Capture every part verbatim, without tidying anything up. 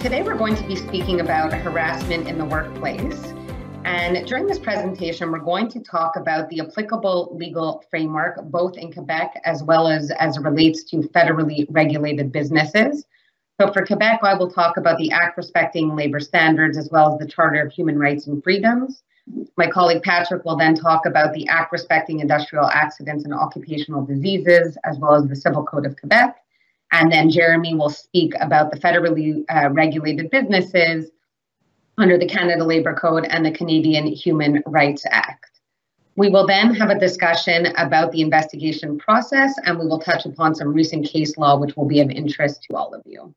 Today we're going to be speaking about harassment in the workplace. And during this presentation, we're going to talk about the applicable legal framework, both in Quebec as well as as it relates to federally regulated businesses. So for Quebec, I will talk about the Act respecting labor standards as well as the Charter of Human Rights and Freedoms. My colleague Patrick will then talk about the Act respecting industrial accidents and occupational diseases, as well as the Civil Code of Quebec. And then Jeremy will speak about the federally uh, regulated businesses under the Canada Labour Code and the Canadian Human Rights Act. We will then have a discussion about the investigation process, and we will touch upon some recent case law, which will be of interest to all of you.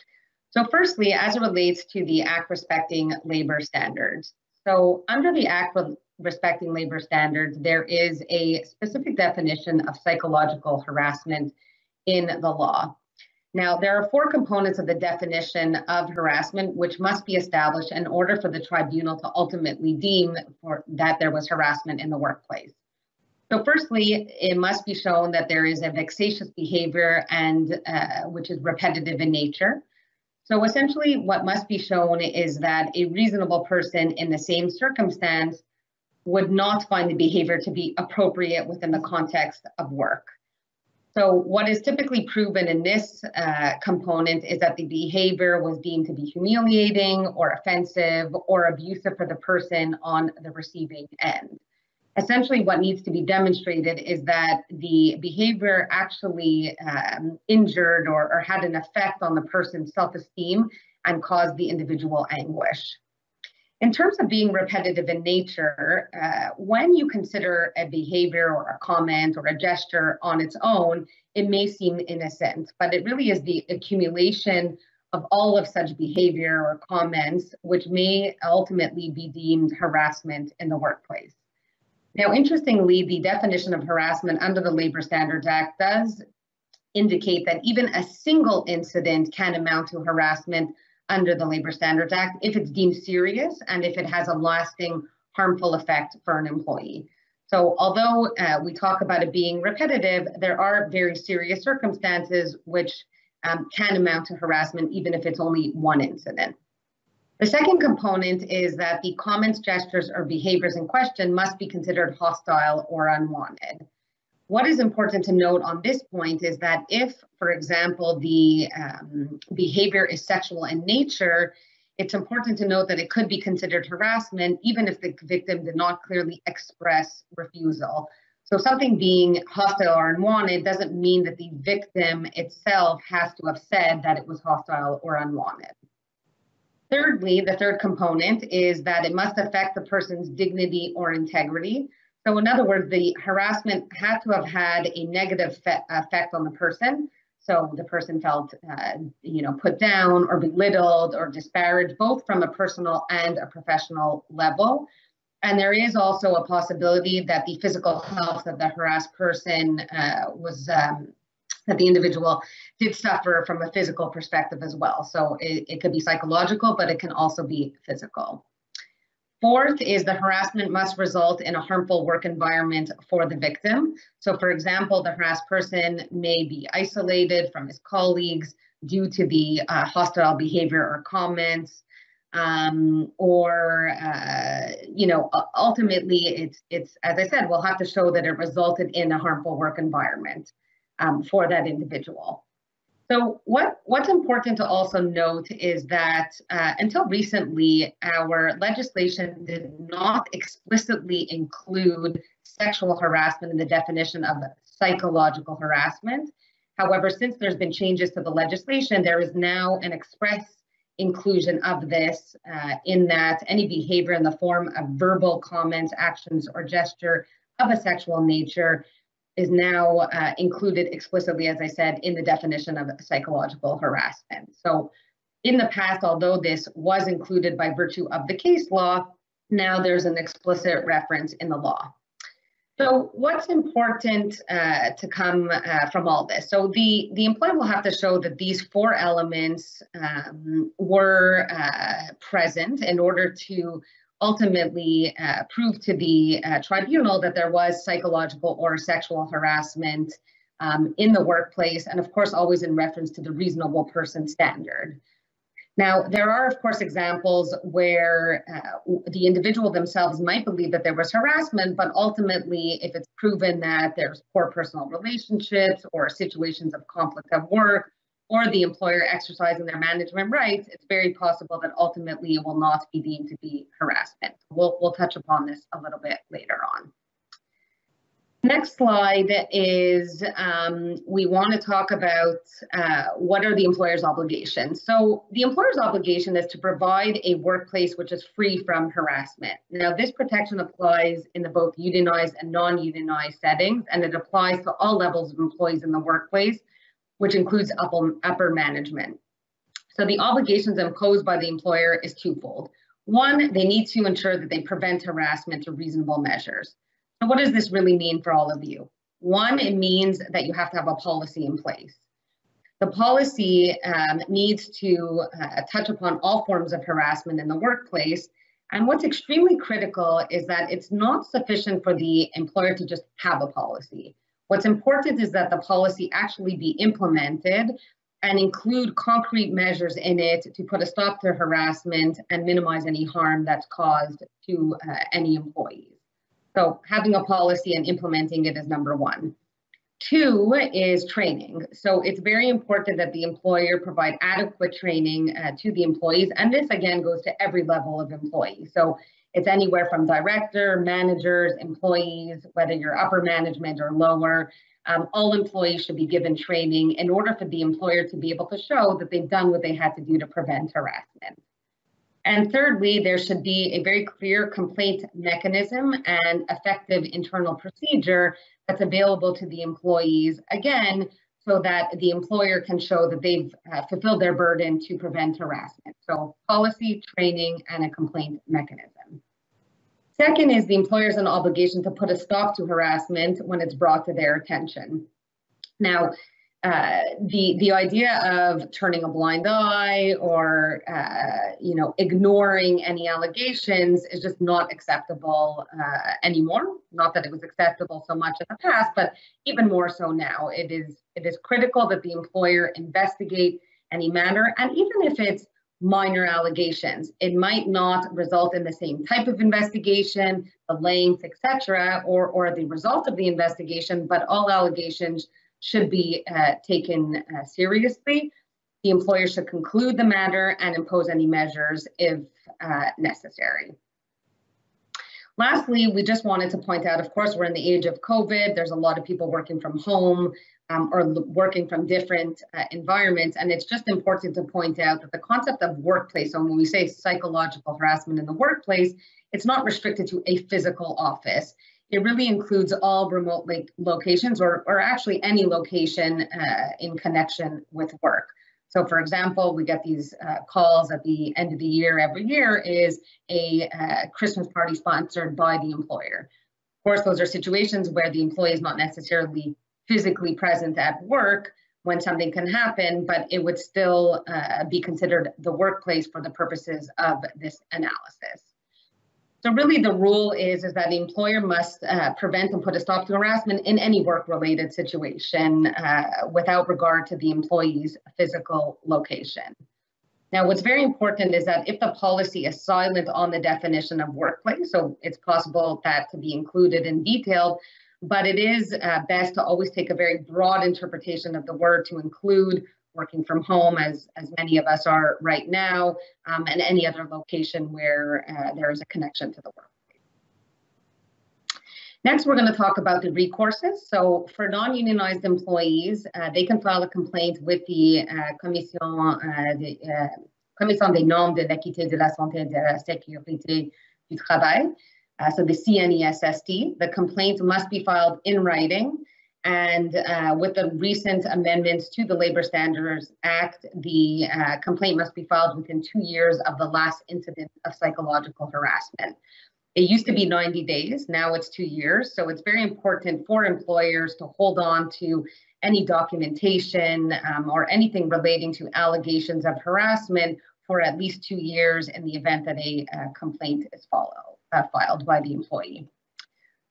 So firstly, as it relates to the Act respecting labor standards. So under the Act respecting labor standards, there is a specific definition of psychological harassment in the law. Now, there are four components of the definition of harassment which must be established in order for the tribunal to ultimately deem for, that there was harassment in the workplace. So firstly, it must be shown that there is a vexatious behavior and uh, which is repetitive in nature. So essentially what must be shown is that a reasonable person in the same circumstance would not find the behavior to be appropriate within the context of work. So what is typically proven in this uh, component is that the behavior was deemed to be humiliating or offensive or abusive for the person on the receiving end. Essentially, what needs to be demonstrated is that the behavior actually um, injured or, or had an effect on the person's self-esteem and caused the individual anguish. In terms of being repetitive in nature, uh, when you consider a behavior or a comment or a gesture on its own, it may seem innocent, but it really is the accumulation of all of such behavior or comments which may ultimately be deemed harassment in the workplace. Now, interestingly, the definition of harassment under the Labor Standards Act does indicate that even a single incident can amount to harassment under the Labor Standards Act if it's deemed serious and if it has a lasting harmful effect for an employee. So although uh, we talk about it being repetitive, there are very serious circumstances which um, can amount to harassment even if it's only one incident. The second component is that the comments, gestures, or behaviors in question must be considered hostile or unwanted. What is important to note on this point is that if, for example, the um, behavior is sexual in nature, it's important to note that it could be considered harassment even if the victim did not clearly express refusal. So something being hostile or unwanted doesn't mean that the victim itself has to have said that it was hostile or unwanted. Thirdly, the third component is that it must affect the person's dignity or integrity. So in other words, the harassment had to have had a negative effect on the person. So the person felt, uh, you know, put down or belittled or disparaged, both from a personal and a professional level. And there is also a possibility that the physical health of the harassed person uh, was, um, that the individual did suffer from a physical perspective as well. So it, it could be psychological, but it can also be physical. Fourth is the harassment must result in a harmful work environment for the victim. So for example, the harassed person may be isolated from his colleagues due to the uh, hostile behavior or comments, um, or, uh, you know, ultimately it's, it's, as I said, we'll have to show that it resulted in a harmful work environment um, for that individual. So what, what's important to also note is that uh, until recently, our legislation did not explicitly include sexual harassment in the definition of psychological harassment. However, since there's been changes to the legislation, there is now an express inclusion of this uh, in that any behavior in the form of verbal comments, actions, or gesture of a sexual nature is now uh, included explicitly, as I said, in the definition of psychological harassment. So in the past, although this was included by virtue of the case law, now there's an explicit reference in the law. So what's important uh, to come uh, from all this? So the, the employer will have to show that these four elements um, were uh, present in order to ultimately uh, prove to the uh, tribunal that there was psychological or sexual harassment um, in the workplace, and of course always in reference to the reasonable person standard. Now, there are, of course, examples where uh, the individual themselves might believe that there was harassment, but ultimately, if it's proven that there's poor personal relationships or situations of conflict of work, or the employer exercising their management rights, it's very possible that ultimately it will not be deemed to be harassment. We'll, we'll touch upon this a little bit later on. Next slide is um, we want to talk about uh, what are the employer's obligations. So the employer's obligation is to provide a workplace which is free from harassment. Now, this protection applies in the both unionized and non-unionized settings, and it applies to all levels of employees in the workplace, which includes upper, upper management. So the obligations imposed by the employer is twofold. One, they need to ensure that they prevent harassment through reasonable measures. So what does this really mean for all of you? One, it means that you have to have a policy in place. The policy um, needs to uh, touch upon all forms of harassment in the workplace. And what's extremely critical is that it's not sufficient for the employer to just have a policy. What's important is that the policy actually be implemented and include concrete measures in it to put a stop to harassment and minimize any harm that's caused to uh, any employees. So having a policy and implementing it is number one. Two is training. So it's very important that the employer provide adequate training uh, to the employees. And this again goes to every level of employee. So it's anywhere from director, managers, employees, whether you're upper management or lower. Um, all employees should be given training in order for the employer to be able to show that they've done what they had to do to prevent harassment. And thirdly, there should be a very clear complaint mechanism and effective internal procedure that's available to the employees, again, so that the employer can show that they've uh, fulfilled their burden to prevent harassment. So policy, training, and a complaint mechanism. Second is the employer has an obligation to put a stop to harassment when it's brought to their attention. Now, Uh, the the idea of turning a blind eye or uh, you know ignoring any allegations is just not acceptable uh, anymore. Not that it was acceptable so much in the past, but even more so now. It is it is critical that the employer investigate any matter, and even if it's minor allegations, it might not result in the same type of investigation, the length, et cetera, or or the result of the investigation, but all allegations should be uh, taken uh, seriously. The employer should conclude the matter and impose any measures if uh, necessary. Lastly, we just wanted to point out, of course, we're in the age of COVID. There's a lot of people working from home um, or working from different uh, environments. And it's just important to point out that the concept of workplace, so when we say psychological harassment in the workplace, it's not restricted to a physical office. It really includes all remote locations or, or actually any location uh, in connection with work. So for example, we get these uh, calls at the end of the year every year is a uh, Christmas party sponsored by the employer. Of course, those are situations where the employee is not necessarily physically present at work when something can happen, but it would still uh, be considered the workplace for the purposes of this analysis. So really the rule is, is that the employer must uh, prevent and put a stop to harassment in any work-related situation uh, without regard to the employee's physical location. Now, what's very important is that if the policy is silent on the definition of workplace, so it's possible that to be included in detail, but it is uh, best to always take a very broad interpretation of the word to include working from home, as, as many of us are right now, um, and any other location where uh, there is a connection to the workplace. Next, we're going to talk about the recourses. So for non-unionized employees, uh, they can file a complaint with the uh, Commission, uh, de, uh, Commission des normes de l'équité de la santé et de la sécurité du travail, uh, so the C N E S S T. The complaint must be filed in writing. And uh, with the recent amendments to the Labor Standards Act, the uh, complaint must be filed within two years of the last incident of psychological harassment. It used to be ninety days, now it's two years. So it's very important for employers to hold on to any documentation um, or anything relating to allegations of harassment for at least two years in the event that a uh, complaint is follow, uh, filed by the employee.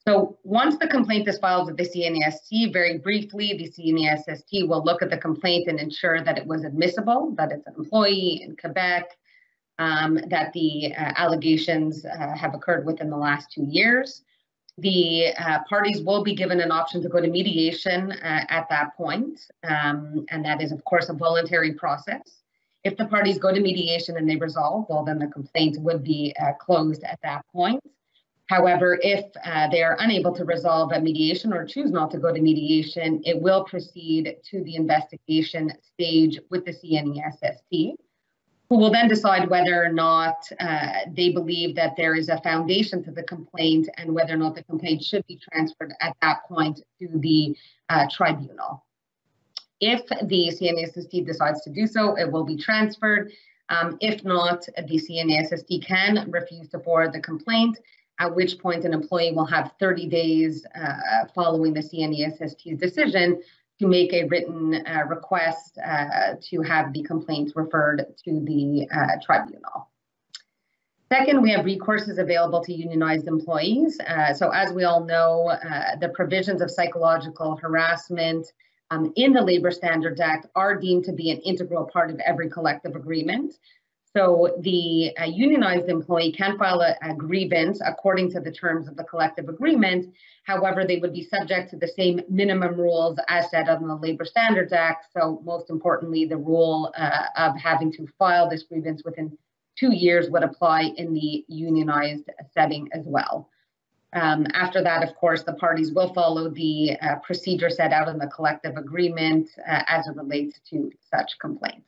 So once the complaint is filed with the C N E S T, very briefly, the C N E S T will look at the complaint and ensure that it was admissible, that it's an employee in Quebec, um, that the uh, allegations uh, have occurred within the last two years. The uh, parties will be given an option to go to mediation uh, at that point, um, and that is, of course, a voluntary process. If the parties go to mediation and they resolve, well, then the complaint would be uh, closed at that point. However, if uh, they are unable to resolve at mediation or choose not to go to mediation, it will proceed to the investigation stage with the C N E S S T, who will then decide whether or not uh, they believe that there is a foundation to the complaint and whether or not the complaint should be transferred at that point to the uh, tribunal. If the C N E S S T decides to do so, it will be transferred. Um, if not, the C N E S S T can refuse to forward the complaint, at which point an employee will have thirty days uh, following the C N E S S T's decision to make a written uh, request uh, to have the complaint referred to the uh, tribunal. Second, we have recourses available to unionized employees. Uh, so as we all know, uh, the provisions of psychological harassment um, in the Labor Standards Act are deemed to be an integral part of every collective agreement. So the uh, unionized employee can file a, a grievance according to the terms of the collective agreement. However, they would be subject to the same minimum rules as set out in the Labor Standards Act. So most importantly, the rule uh, of having to file this grievance within two years would apply in the unionized setting as well. Um, after that, of course, the parties will follow the uh, procedure set out in the collective agreement uh, as it relates to such complaints.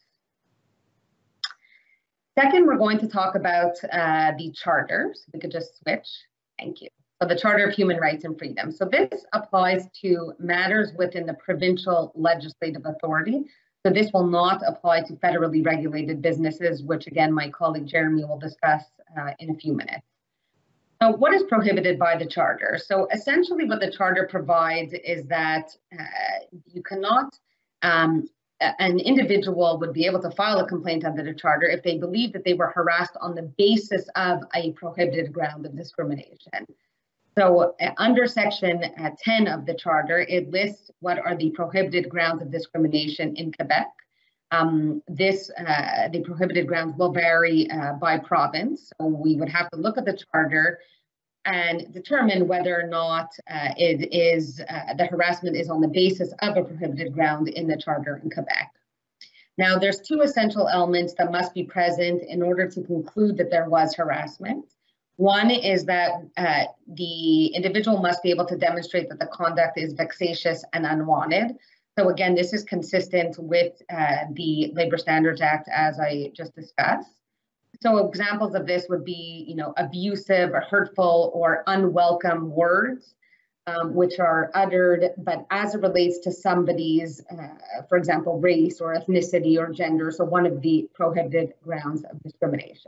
Second, we're going to talk about uh, the charter. So we could just switch. Thank you. So the Charter of Human Rights and Freedom. So this applies to matters within the provincial legislative authority. So this will not apply to federally regulated businesses, which again, my colleague Jeremy will discuss uh, in a few minutes. So what is prohibited by the Charter? So essentially what the Charter provides is that uh, you cannot um, an individual would be able to file a complaint under the Charter if they believe that they were harassed on the basis of a prohibited ground of discrimination. So uh, under section uh, ten of the Charter, it lists what are the prohibited grounds of discrimination in Quebec. Um, this, uh, the prohibited grounds will vary uh, by province. So we would have to look at the Charter and determine whether or not uh, it is uh, the harassment is on the basis of a prohibited ground in the Charter in Quebec. Now, there's two essential elements that must be present in order to conclude that there was harassment. One is that uh, the individual must be able to demonstrate that the conduct is vexatious and unwanted. So again, this is consistent with uh, the Labor Standards Act, as I just discussed. So examples of this would be, you know, abusive or hurtful or unwelcome words, um, which are uttered, but as it relates to somebody's, uh, for example, race or ethnicity or gender, so one of the prohibited grounds of discrimination.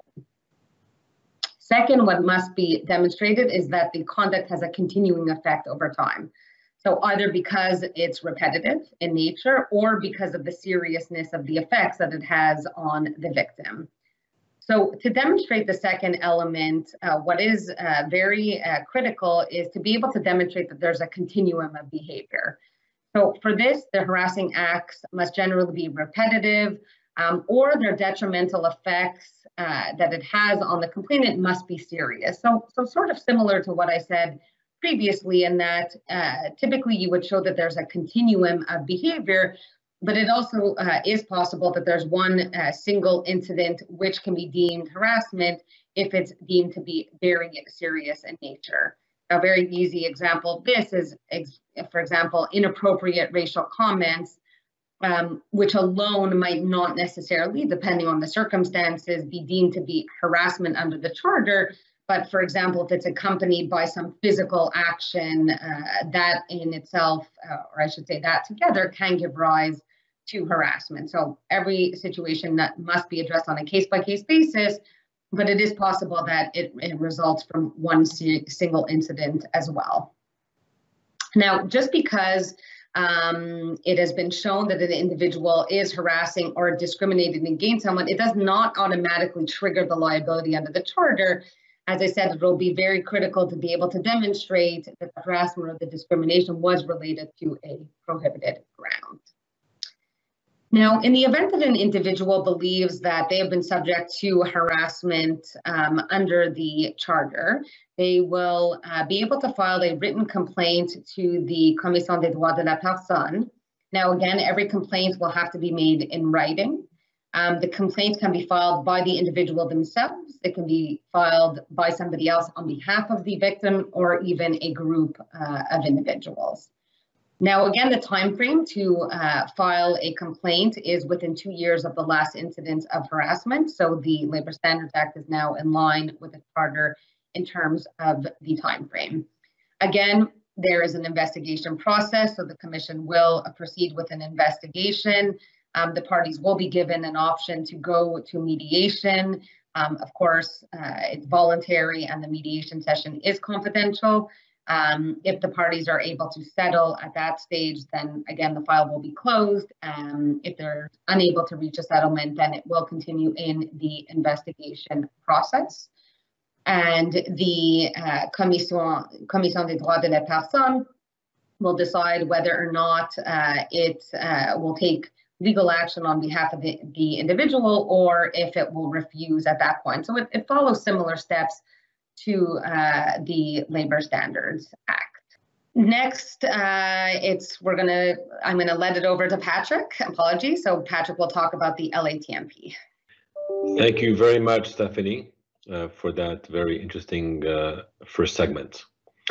Second, what must be demonstrated is that the conduct has a continuing effect over time. So either because it's repetitive in nature or because of the seriousness of the effects that it has on the victim. So to demonstrate the second element, uh, what is uh, very uh, critical is to be able to demonstrate that there's a continuum of behavior. So for this, the harassing acts must generally be repetitive, um, or their detrimental effects uh, that it has on the complainant must be serious. So, so sort of similar to what I said previously, in that uh, typically you would show that there's a continuum of behavior, but it also uh, is possible that there's one uh, single incident which can be deemed harassment if it's deemed to be very serious in nature. A very easy example of this is, for example, inappropriate racial comments, um, which alone might not necessarily, depending on the circumstances, be deemed to be harassment under the Charter. But for example, if it's accompanied by some physical action, uh, that in itself, uh, or I should say that together, can give rise to harassment. So every situation that must be addressed on a case-by-case basis, but it is possible that it, it results from one single incident as well. Now, just because um, it has been shown that an individual is harassing or discriminating against someone, it does not automatically trigger the liability under the Charter. As I said, it will be very critical to be able to demonstrate that the harassment or the discrimination was related to a prohibited ground. Now, in the event that an individual believes that they have been subject to harassment um, under the Charter, they will uh, be able to file a written complaint to the Commission des droits de la personne. Now, again, every complaint will have to be made in writing. Um, the complaint can be filed by the individual themselves. It can be filed by somebody else on behalf of the victim, or even a group uh, of individuals. Now, again, the time frame to uh, file a complaint is within two years of the last incident of harassment. So the Labour Standards Act is now in line with the Charter in terms of the time frame. Again, there is an investigation process, so the Commission will uh, proceed with an investigation. Um, the parties will be given an option to go to mediation. Um, of course, uh, it's voluntary and the mediation session is confidential. Um, if the parties are able to settle at that stage, then again, the file will be closed. Um, if they're unable to reach a settlement, then it will continue in the investigation process. And the uh, Commission, Commission des droits de la personne will decide whether or not uh, it uh, will take legal action on behalf of the, the individual, or if it will refuse at that point. So it, it follows similar steps to uh, the Labour Standards Act. Next, uh, it's we're gonna I'm gonna let it over to Patrick. Apologies. So Patrick will talk about the L A T M P. Thank you very much, Stephanie, uh, for that very interesting uh, first segment.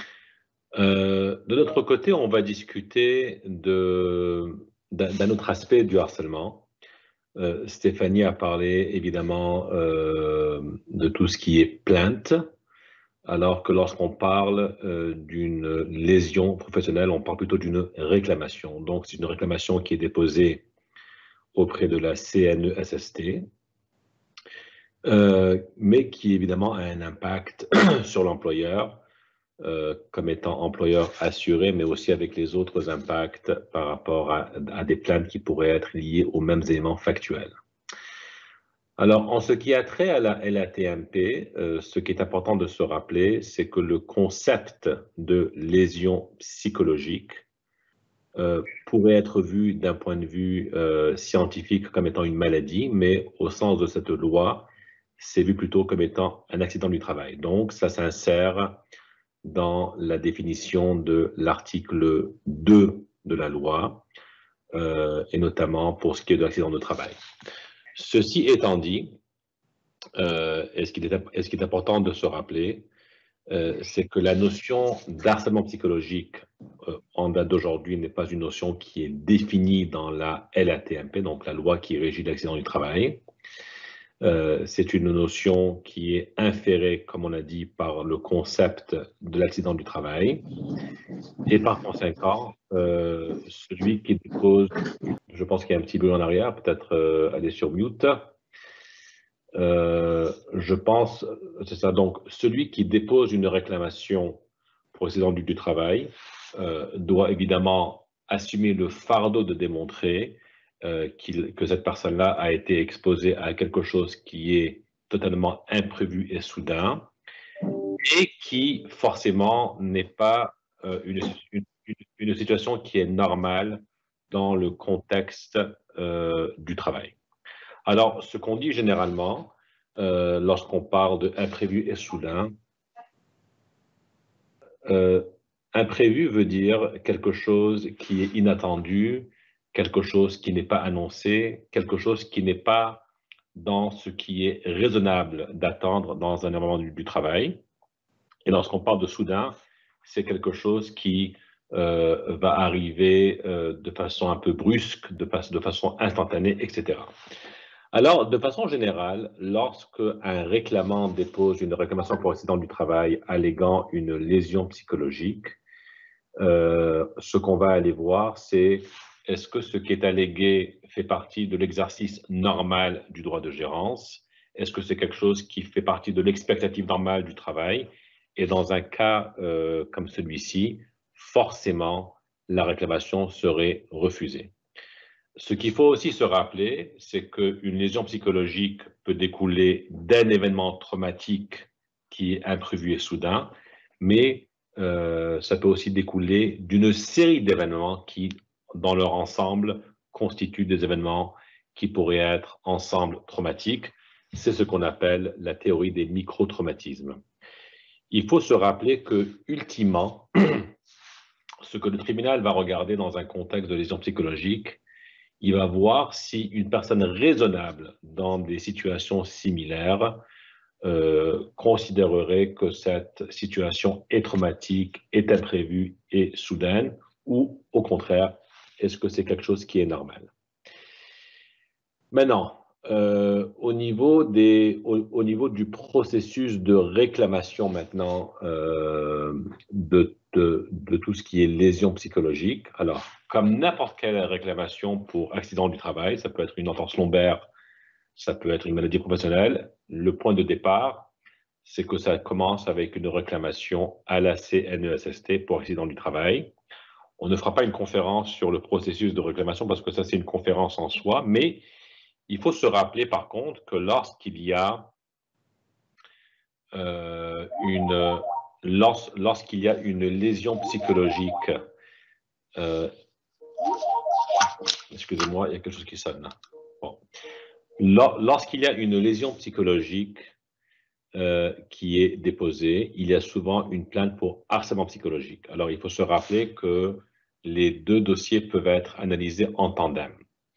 Euh, de notre côté, on va discuter de d'un autre aspect du harcèlement. Euh, Stéphanie a parlé évidemment euh, de tout ce qui est plainte, alors que lorsqu'on parle euh, d'une lésion professionnelle, on parle plutôt d'une réclamation. Donc, c'est une réclamation qui est déposée auprès de la C N E S S T, euh, mais qui évidemment a un impact sur l'employeur, euh, comme étant employeur assuré, mais aussi avec les autres impacts par rapport à, à des plaintes qui pourraient être liées aux mêmes éléments factuels. Alors, en ce qui a trait à la L A T M P, euh, ce qui est important de se rappeler, c'est que le concept de lésion psychologique euh, pourrait être vu d'un point de vue euh, scientifique comme étant une maladie, mais au sens de cette loi, c'est vu plutôt comme étant un accident du travail. Donc, ça s'insère dans la définition de l'article deux de la loi, euh, et notamment pour ce qui est de l'accident de travail. Ceci étant dit, euh, et ce qui est, et ce qui est important de se rappeler, euh, c'est que la notion d'harcèlement psychologique euh, en date d'aujourd'hui n'est pas une notion qui est définie dans la L A T M P, donc la loi qui régit l'accident du travail. Euh, c'est une notion qui est inférée, comme on a dit, par le concept de l'accident du travail. Et par conséquent, euh, celui qui dépose, je pense qu'il y a un petit bruit en arrière, peut-être euh, aller sur mute. Euh, je pense, c'est ça, donc celui qui dépose une réclamation pour accident du, du travail euh, doit évidemment assumer le fardeau de démontrer Euh, que cette personne-là a été exposée à quelque chose qui est totalement imprévu et soudain, et qui forcément n'est pas euh, une, une, une situation qui est normale dans le contexte euh, du travail. Alors, ce qu'on dit généralement, euh, lorsqu'on parle de imprévu et soudain, euh, imprévu veut dire quelque chose qui est inattendu, quelque chose qui n'est pas annoncé, quelque chose qui n'est pas dans ce qui est raisonnable d'attendre dans un environnement du, du travail. Et lorsqu'on parle de soudain, c'est quelque chose qui euh, va arriver euh, de façon un peu brusque, de, de façon instantanée, et cetera. Alors, de façon générale, lorsque un réclamant dépose une réclamation pour accident du travail alléguant une lésion psychologique, euh, ce qu'on va aller voir, c'est est-ce que ce qui est allégué fait partie de l'exercice normal du droit de gérance? Est-ce que c'est quelque chose qui fait partie de l'expectative normale du travail? Et dans un cas euh, comme celui-ci, forcément, la réclamation serait refusée. Ce qu'il faut aussi se rappeler, c'est qu'une lésion psychologique peut découler d'un événement traumatique qui est imprévu et soudain, mais euh, ça peut aussi découler d'une série d'événements qui, dans leur ensemble, constituent des événements qui pourraient être ensemble traumatiques. C'est ce qu'on appelle la théorie des micro-traumatismes. Il faut se rappeler que, ultimement, ce que le tribunal va regarder dans un contexte de lésion psychologique, il va voir si une personne raisonnable dans des situations similaires euh, considérerait que cette situation est traumatique, est imprévue et soudaine, ou au contraire, est-ce que c'est quelque chose qui est normal? Maintenant, euh, au, niveau des, au, au niveau du processus de réclamation maintenant euh, de, de, de tout ce qui est lésion psychologique, alors, comme n'importe quelle réclamation pour accident du travail, ça peut être une entorse lombaire, ça peut être une maladie professionnelle, le point de départ, c'est que ça commence avec une réclamation à la C N E S S T pour accident du travail. On ne fera pas une conférence sur le processus de réclamation parce que ça, c'est une conférence en soi, mais il faut se rappeler par contre que lorsqu'il y a euh, une lors, lorsqu'il y a une lésion psychologique, euh, excusez-moi, il y a quelque chose qui sonne là. Bon. Lorsqu'il y a une lésion psychologique euh, qui est déposée, il y a souvent une plainte pour harcèlement psychologique. Alors, il faut se rappeler que les deux dossiers peuvent être analysés en tandem.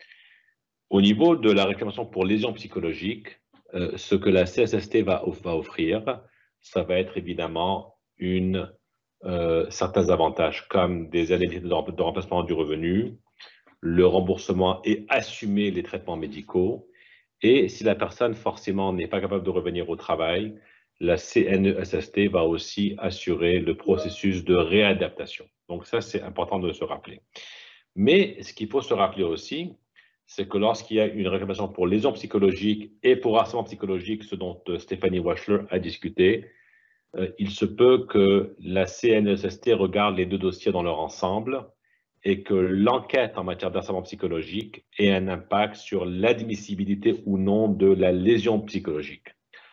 Au niveau de la réclamation pour lésion psychologique, euh, ce que la C S S T va, va offrir, ça va être évidemment une, euh, certains avantages comme des indemnités de remplacement du revenu, le remboursement et assumer les traitements médicaux. Et si la personne forcément n'est pas capable de revenir au travail, la C N E S S T va aussi assurer le processus de réadaptation. Donc ça, c'est important de se rappeler. Mais ce qu'il faut se rappeler aussi, c'est que lorsqu'il y a une réclamation pour lésion psychologique et pour harcèlement psychologique, ce dont Stéphanie Wachler a discuté, euh, il se peut que la C N E S S T regarde les deux dossiers dans leur ensemble et que l'enquête en matière d'harcèlement psychologique ait un impact sur l'admissibilité ou non de la lésion psychologique.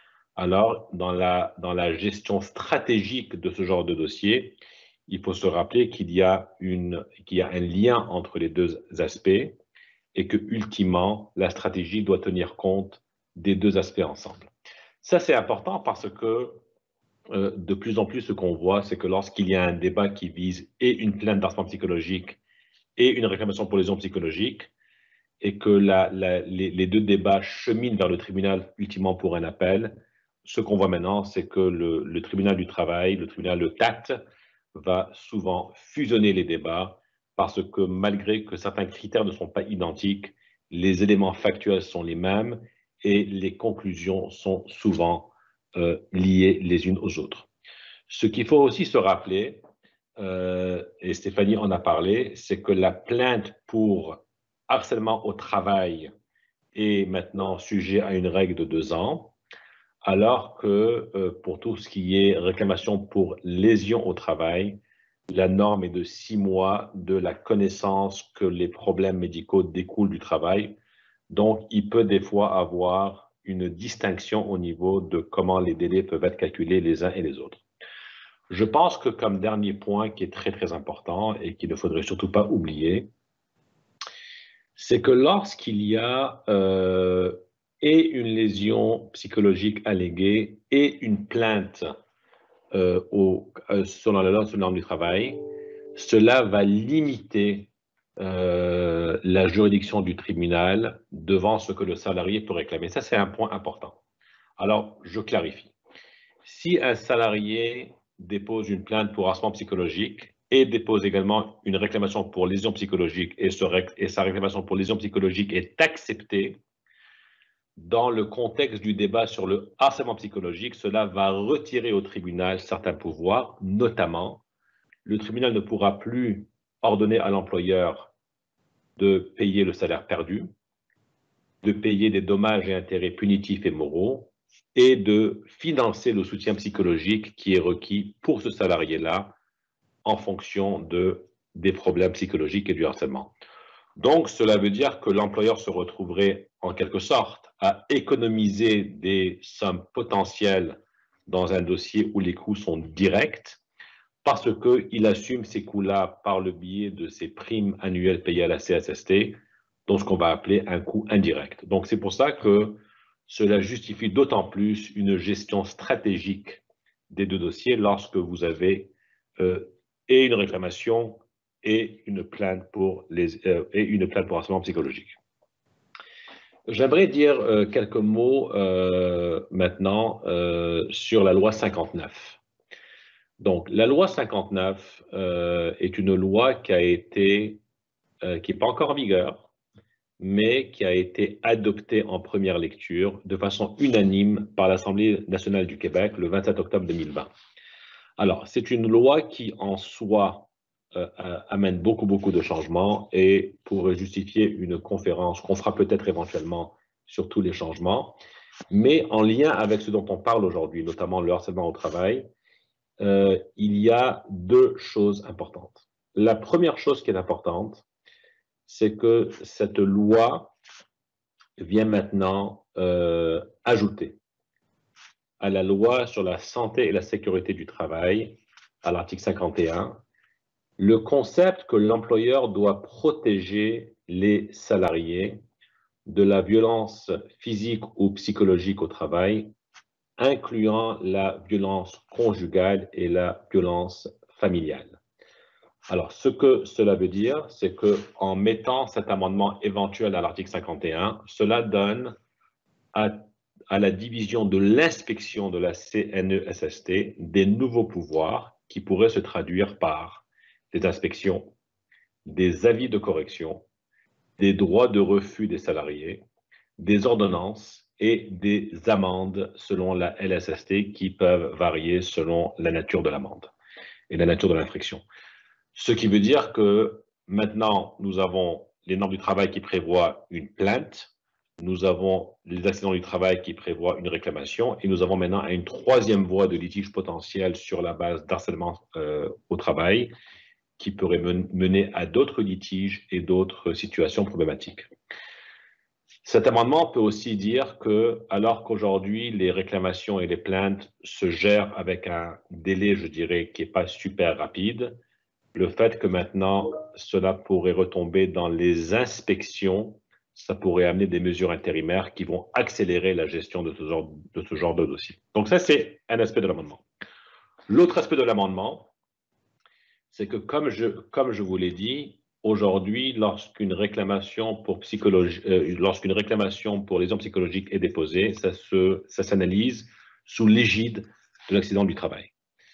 Alors, dans la, dans la gestion stratégique de ce genre de dossier, il faut se rappeler qu'il y a une, qu'il y a un lien entre les deux aspects et que, ultimement, la stratégie doit tenir compte des deux aspects ensemble. Ça, c'est important parce que euh, de plus en plus, ce qu'on voit, c'est que lorsqu'il y a un débat qui vise et une plainte d'harcèlement psychologique et une réclamation pour lésion psychologique, et que la, la, les, les deux débats cheminent vers le tribunal ultimement pour un appel, ce qu'on voit maintenant, c'est que le, le tribunal du travail, le tribunal de T A C T, va souvent fusionner les débats parce que malgré que certains critères ne sont pas identiques, les éléments factuels sont les mêmes et les conclusions sont souvent euh, liées les unes aux autres. Ce qu'il faut aussi se rappeler, euh, et Stéphanie en a parlé, c'est que la plainte pour harcèlement au travail est maintenant sujet à une règle de deux ans, alors que euh, pour tout ce qui est réclamation pour lésion au travail, la norme est de six mois de la connaissance que les problèmes médicaux découlent du travail. Donc, il peut des fois avoir une distinction au niveau de comment les délais peuvent être calculés les uns et les autres. Je pense que comme dernier point qui est très, très important et qu'il ne faudrait surtout pas oublier, c'est que lorsqu'il y a euh, et une lésion psychologique alléguée et une plainte euh, au, euh, selon la loi sur les normes du travail, cela va limiter euh, la juridiction du tribunal devant ce que le salarié peut réclamer. Ça, c'est un point important. Alors, je clarifie. Si un salarié dépose une plainte pour harcèlement psychologique et dépose également une réclamation pour lésion psychologique et, ce, et sa réclamation pour lésion psychologique est acceptée, dans le contexte du débat sur le harcèlement psychologique, cela va retirer au tribunal certains pouvoirs, notamment le tribunal ne pourra plus ordonner à l'employeur de payer le salaire perdu, de payer des dommages et intérêts punitifs et moraux, et de financer le soutien psychologique qui est requis pour ce salarié-là en fonction de, des problèmes psychologiques et du harcèlement. Donc, cela veut dire que l'employeur se retrouverait en quelque sorte à économiser des sommes potentielles dans un dossier où les coûts sont directs, parce qu'il assume ces coûts-là par le biais de ses primes annuelles payées à la C S S T, donc ce qu'on va appeler un coût indirect. Donc c'est pour ça que cela justifie d'autant plus une gestion stratégique des deux dossiers lorsque vous avez euh, et une réclamation et une plainte pour, les, euh, et une plainte pour harcèlement psychologique. J'aimerais dire euh, quelques mots euh, maintenant euh, sur la loi cinquante-neuf. Donc, la loi cinquante-neuf euh, est une loi qui a été, euh, qui n'est pas encore en vigueur, mais qui a été adoptée en première lecture de façon unanime par l'Assemblée nationale du Québec le vingt-sept octobre deux mille vingt. Alors, c'est une loi qui en soi euh, amène beaucoup, beaucoup de changements et pourrait justifier une conférence qu'on fera peut-être éventuellement sur tous les changements, mais en lien avec ce dont on parle aujourd'hui, notamment le harcèlement au travail, euh, il y a deux choses importantes. La première chose qui est importante, c'est que cette loi vient maintenant euh, ajouter à la loi sur la santé et la sécurité du travail, à l'article cinquante et un, le concept que l'employeur doit protéger les salariés de la violence physique ou psychologique au travail, incluant la violence conjugale et la violence familiale. Alors, ce que cela veut dire, c'est qu'en mettant cet amendement éventuel à l'article cinquante et un, cela donne à, à la division de l'inspection de la C N E S S T des nouveaux pouvoirs qui pourraient se traduire par des inspections, des avis de correction, des droits de refus des salariés, des ordonnances et des amendes selon la L S S T qui peuvent varier selon la nature de l'amende et la nature de l'infraction. Ce qui veut dire que maintenant, nous avons les normes du travail qui prévoient une plainte, nous avons les accidents du travail qui prévoient une réclamation et nous avons maintenant une troisième voie de litige potentiel sur la base d'harcèlement euh, au travail qui pourrait mener à d'autres litiges et d'autres situations problématiques. Cet amendement peut aussi dire que, alors qu'aujourd'hui, les réclamations et les plaintes se gèrent avec un délai, je dirais, qui n'est pas super rapide, le fait que maintenant, cela pourrait retomber dans les inspections, ça pourrait amener des mesures intérimaires qui vont accélérer la gestion de ce genre de, ce genre de dossier. Donc ça, c'est un aspect de l'amendement. L'autre aspect de l'amendement, c'est que, comme je, comme je vous l'ai dit, aujourd'hui, lorsqu'une réclamation pour psychologie, euh, lorsqu'une réclamation pour lésion psychologique est déposée, ça se, ça s'analyse sous l'égide de l'accident du travail.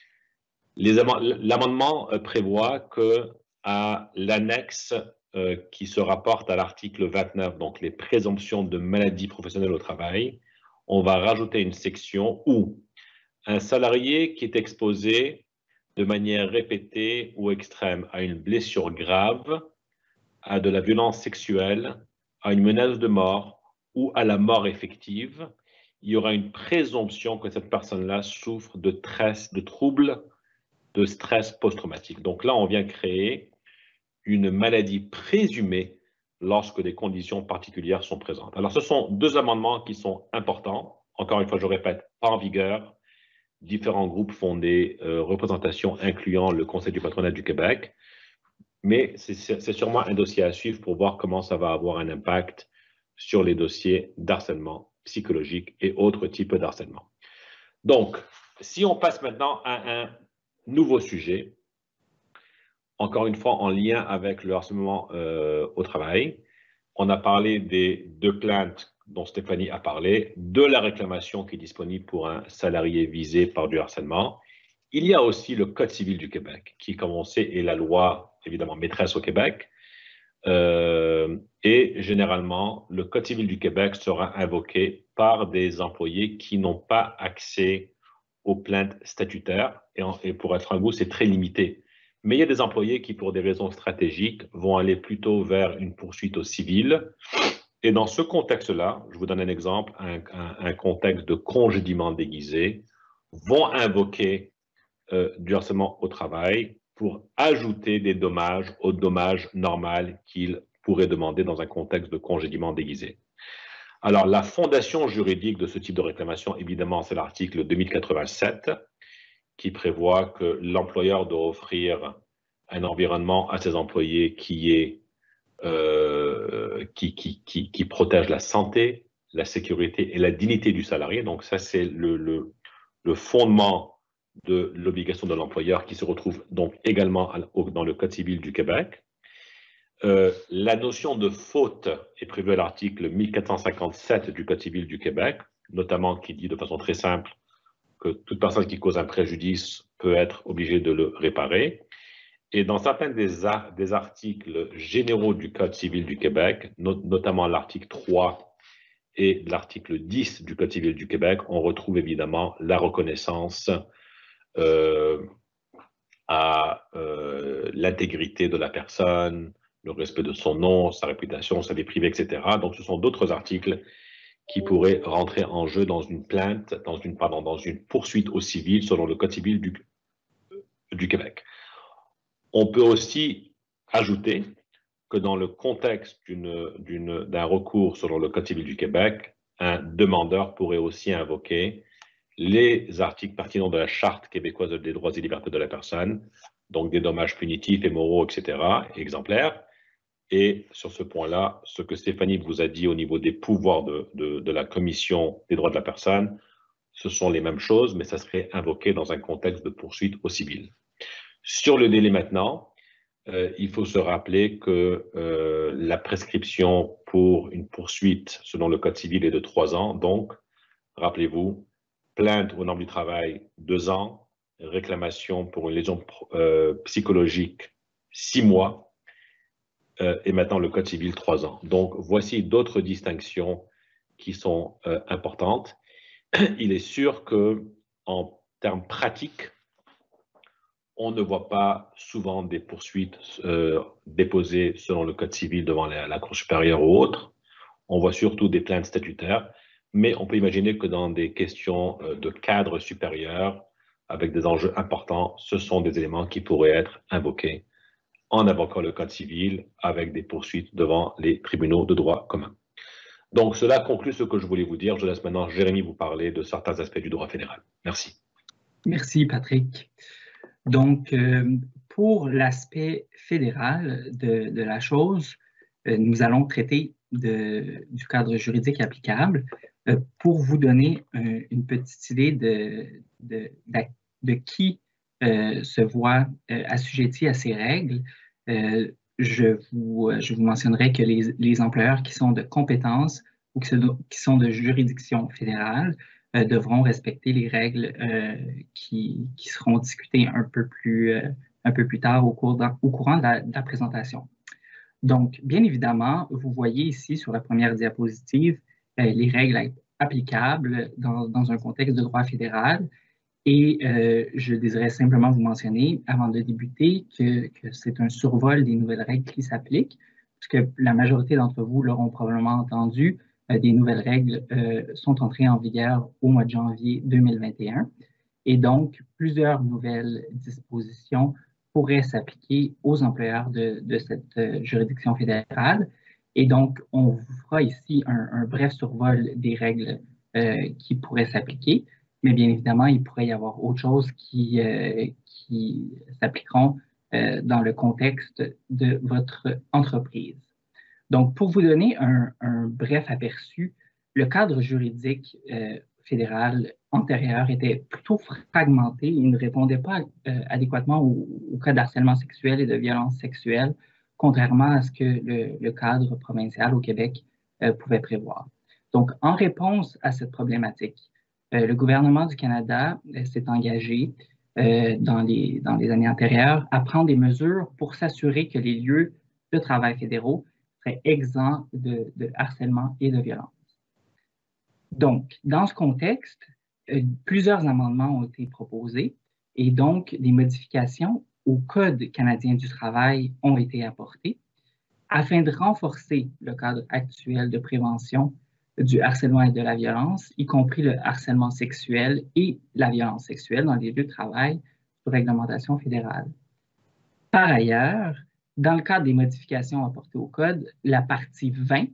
L'amendement prévoit que à l'annexe euh, qui se rapporte à l'article vingt-neuf, donc les présomptions de maladie professionnelle au travail, on va rajouter une section où un salarié qui est exposé de manière répétée ou extrême à une blessure grave, à de la violence sexuelle, à une menace de mort ou à la mort effective, il y aura une présomption que cette personne-là souffre de, stress, de troubles de stress post-traumatique. Donc là, on vient créer une maladie présumée lorsque des conditions particulières sont présentes. Alors, ce sont deux amendements qui sont importants. Encore une fois, je répète, pas en vigueur. Différents groupes font des euh, représentations incluant le Conseil du patronat du Québec. Mais c'est sûrement un dossier à suivre pour voir comment ça va avoir un impact sur les dossiers d'harcèlement psychologique et autres types d'harcèlement. Donc, si on passe maintenant à un nouveau sujet, encore une fois en lien avec le harcèlement euh, au travail. On a parlé des deux plaintes dont Stéphanie a parlé, de la réclamation qui est disponible pour un salarié visé par du harcèlement. Il y a aussi le Code civil du Québec, qui, comme on sait, est la loi, évidemment, maîtresse au Québec. Euh, et généralement, le Code civil du Québec sera invoqué par des employés qui n'ont pas accès aux plaintes statutaires. Et, en, et pour être franc, c'est très limité. Mais il y a des employés qui, pour des raisons stratégiques, vont aller plutôt vers une poursuite au civil. Et dans ce contexte-là, je vous donne un exemple, un, un, un contexte de congédiement déguisé, vont invoquer euh, du harcèlement au travail pour ajouter des dommages aux dommages normaux qu'ils pourraient demander dans un contexte de congédiement déguisé. Alors, la fondation juridique de ce type de réclamation, évidemment, c'est l'article deux mille quatre-vingt-sept qui prévoit que l'employeur doit offrir un environnement à ses employés qui, est, euh, qui, qui, qui, qui protège la santé, la sécurité et la dignité du salarié. Donc, ça, c'est le, le, le fondement de l'obligation de l'employeur qui se retrouve donc également dans le Code civil du Québec. Euh, la notion de faute est prévue à l'article mille quatre cent cinquante-sept du Code civil du Québec, notamment qui dit de façon très simple que toute personne qui cause un préjudice peut être obligée de le réparer. Et dans certains des, ar des articles généraux du Code civil du Québec, not notamment l'article trois et l'article dix du Code civil du Québec, on retrouve évidemment la reconnaissance euh, à euh, l'intégrité de la personne, le respect de son nom, sa réputation, sa vie privée, et cetera. Donc, ce sont d'autres articles qui pourraient rentrer en jeu dans une plainte, dans une, pardon, dans une poursuite au civil selon le Code civil du, du Québec. On peut aussi ajouter que dans le contexte d'un recours selon le Code civil du Québec, un demandeur pourrait aussi invoquer les articles pertinents de la Charte québécoise des droits et libertés de la personne, donc des dommages punitifs et moraux, et cetera, exemplaires. Et sur ce point-là, ce que Stéphanie vous a dit au niveau des pouvoirs de, de, de la Commission des droits de la personne, ce sont les mêmes choses, mais ça serait invoqué dans un contexte de poursuite au civil. Sur le délai maintenant, euh, il faut se rappeler que euh, la prescription pour une poursuite selon le Code civil est de trois ans. Donc, rappelez-vous, plainte aux normes du travail, deux ans, réclamation pour une lésion euh, psychologique, six mois, Euh, et maintenant le Code civil, trois ans. Donc, voici d'autres distinctions qui sont euh, importantes. Il est sûr qu'en termes pratiques, on ne voit pas souvent des poursuites euh, déposées selon le Code civil devant la, la Cour supérieure ou autre. On voit surtout des plaintes statutaires, mais on peut imaginer que dans des questions euh, de cadre supérieur, avec des enjeux importants, ce sont des éléments qui pourraient être invoqués en invoquant le Code civil avec des poursuites devant les tribunaux de droit commun. Donc, cela conclut ce que je voulais vous dire. Je laisse maintenant Jérémy vous parler de certains aspects du droit fédéral. Merci. Merci, Patrick. Donc, euh, pour l'aspect fédéral de, de la chose, euh, nous allons traiter de, du cadre juridique applicable euh, pour vous donner euh, une petite idée de, de, de, de qui euh, se voit euh, assujetti à ces règles. Euh, je, vous, je vous mentionnerai que les, les employeurs qui sont de compétences ou qui, se, qui sont de juridiction fédérale euh, devront respecter les règles euh, qui, qui seront discutées un peu plus, euh, un peu plus tard au, cours dans, au courant de la, de la présentation. Donc, bien évidemment, vous voyez ici sur la première diapositive euh, les règles applicables dans, dans un contexte de droit fédéral. Et euh, je désirais simplement vous mentionner, avant de débuter, que, que c'est un survol des nouvelles règles qui s'appliquent, puisque la majorité d'entre vous l'auront probablement entendu, euh, des nouvelles règles euh, sont entrées en vigueur au mois de janvier deux mille vingt et un. Et donc, plusieurs nouvelles dispositions pourraient s'appliquer aux employeurs de, de cette euh, juridiction fédérale. Et donc, on vous fera ici un, un bref survol des règles euh, qui pourraient s'appliquer. Mais bien évidemment, il pourrait y avoir autre chose qui, euh, qui s'appliqueront euh, dans le contexte de votre entreprise. Donc, pour vous donner un, un bref aperçu, le cadre juridique euh, fédéral antérieur était plutôt fragmenté. Il ne répondait pas euh, adéquatement au, au cas d'harcèlement sexuel et de violence sexuelle, contrairement à ce que le, le cadre provincial au Québec euh, pouvait prévoir. Donc, en réponse à cette problématique, Euh, le gouvernement du Canada euh, s'est engagé euh, dans, les, dans les années antérieures à prendre des mesures pour s'assurer que les lieux de travail fédéraux seraient exempts de, de harcèlement et de violence. Donc, dans ce contexte, euh, plusieurs amendements ont été proposés et donc des modifications au Code canadien du travail ont été apportées afin de renforcer le cadre actuel de prévention du harcèlement et de la violence, y compris le harcèlement sexuel et la violence sexuelle dans les lieux de travail sous réglementation fédérale. Par ailleurs, dans le cadre des modifications apportées au Code, la partie vingt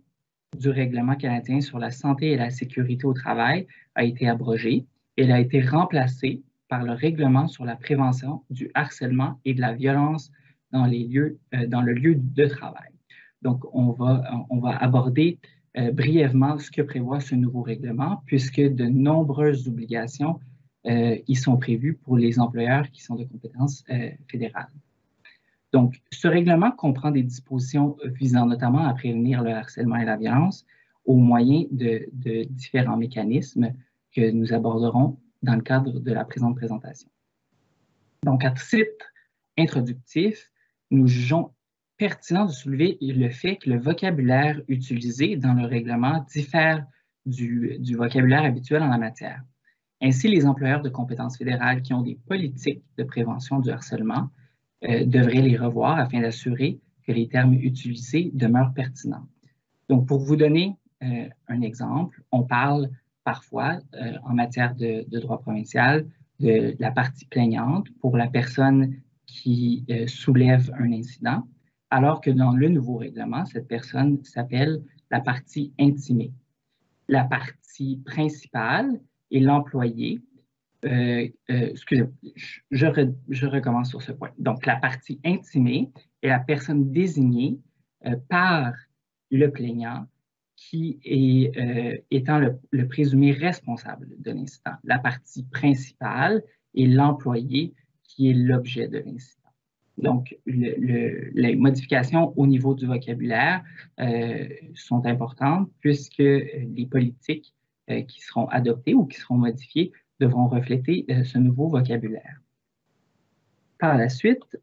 du règlement canadien sur la santé et la sécurité au travail a été abrogée. Elle a été remplacée par le règlement sur la prévention du harcèlement et de la violence dans, les lieux, euh, dans le lieu de travail. Donc, on va, on va aborder euh, brièvement ce que prévoit ce nouveau règlement, puisque de nombreuses obligations euh, y sont prévues pour les employeurs qui sont de compétence euh, fédérale. Donc, ce règlement comprend des dispositions visant notamment à prévenir le harcèlement et la violence au moyen de, de différents mécanismes que nous aborderons dans le cadre de la présente présentation. Donc, à titre introductif, nous jugeons pertinent de soulever le fait que le vocabulaire utilisé dans le règlement diffère du, du vocabulaire habituel en la matière. Ainsi, les employeurs de compétences fédérales qui ont des politiques de prévention du harcèlement euh, devraient les revoir afin d'assurer que les termes utilisés demeurent pertinents. Donc, pour vous donner euh, un exemple, on parle parfois, euh, en matière de, de droit provincial, de la partie plaignante pour la personne qui euh, soulève un incident, alors que dans le nouveau règlement, cette personne s'appelle la partie intimée. La partie principale est l'employé. Euh, euh, excusez-moi, je, re, je recommence sur ce point. Donc, la partie intimée est la personne désignée euh, par le plaignant qui est euh, étant le, le présumé responsable de l'incident. La partie principale est l'employé qui est l'objet de l'incident. Donc, le, le, les modifications au niveau du vocabulaire euh, sont importantes puisque les politiques euh, qui seront adoptées ou qui seront modifiées devront refléter euh, ce nouveau vocabulaire. Par la suite,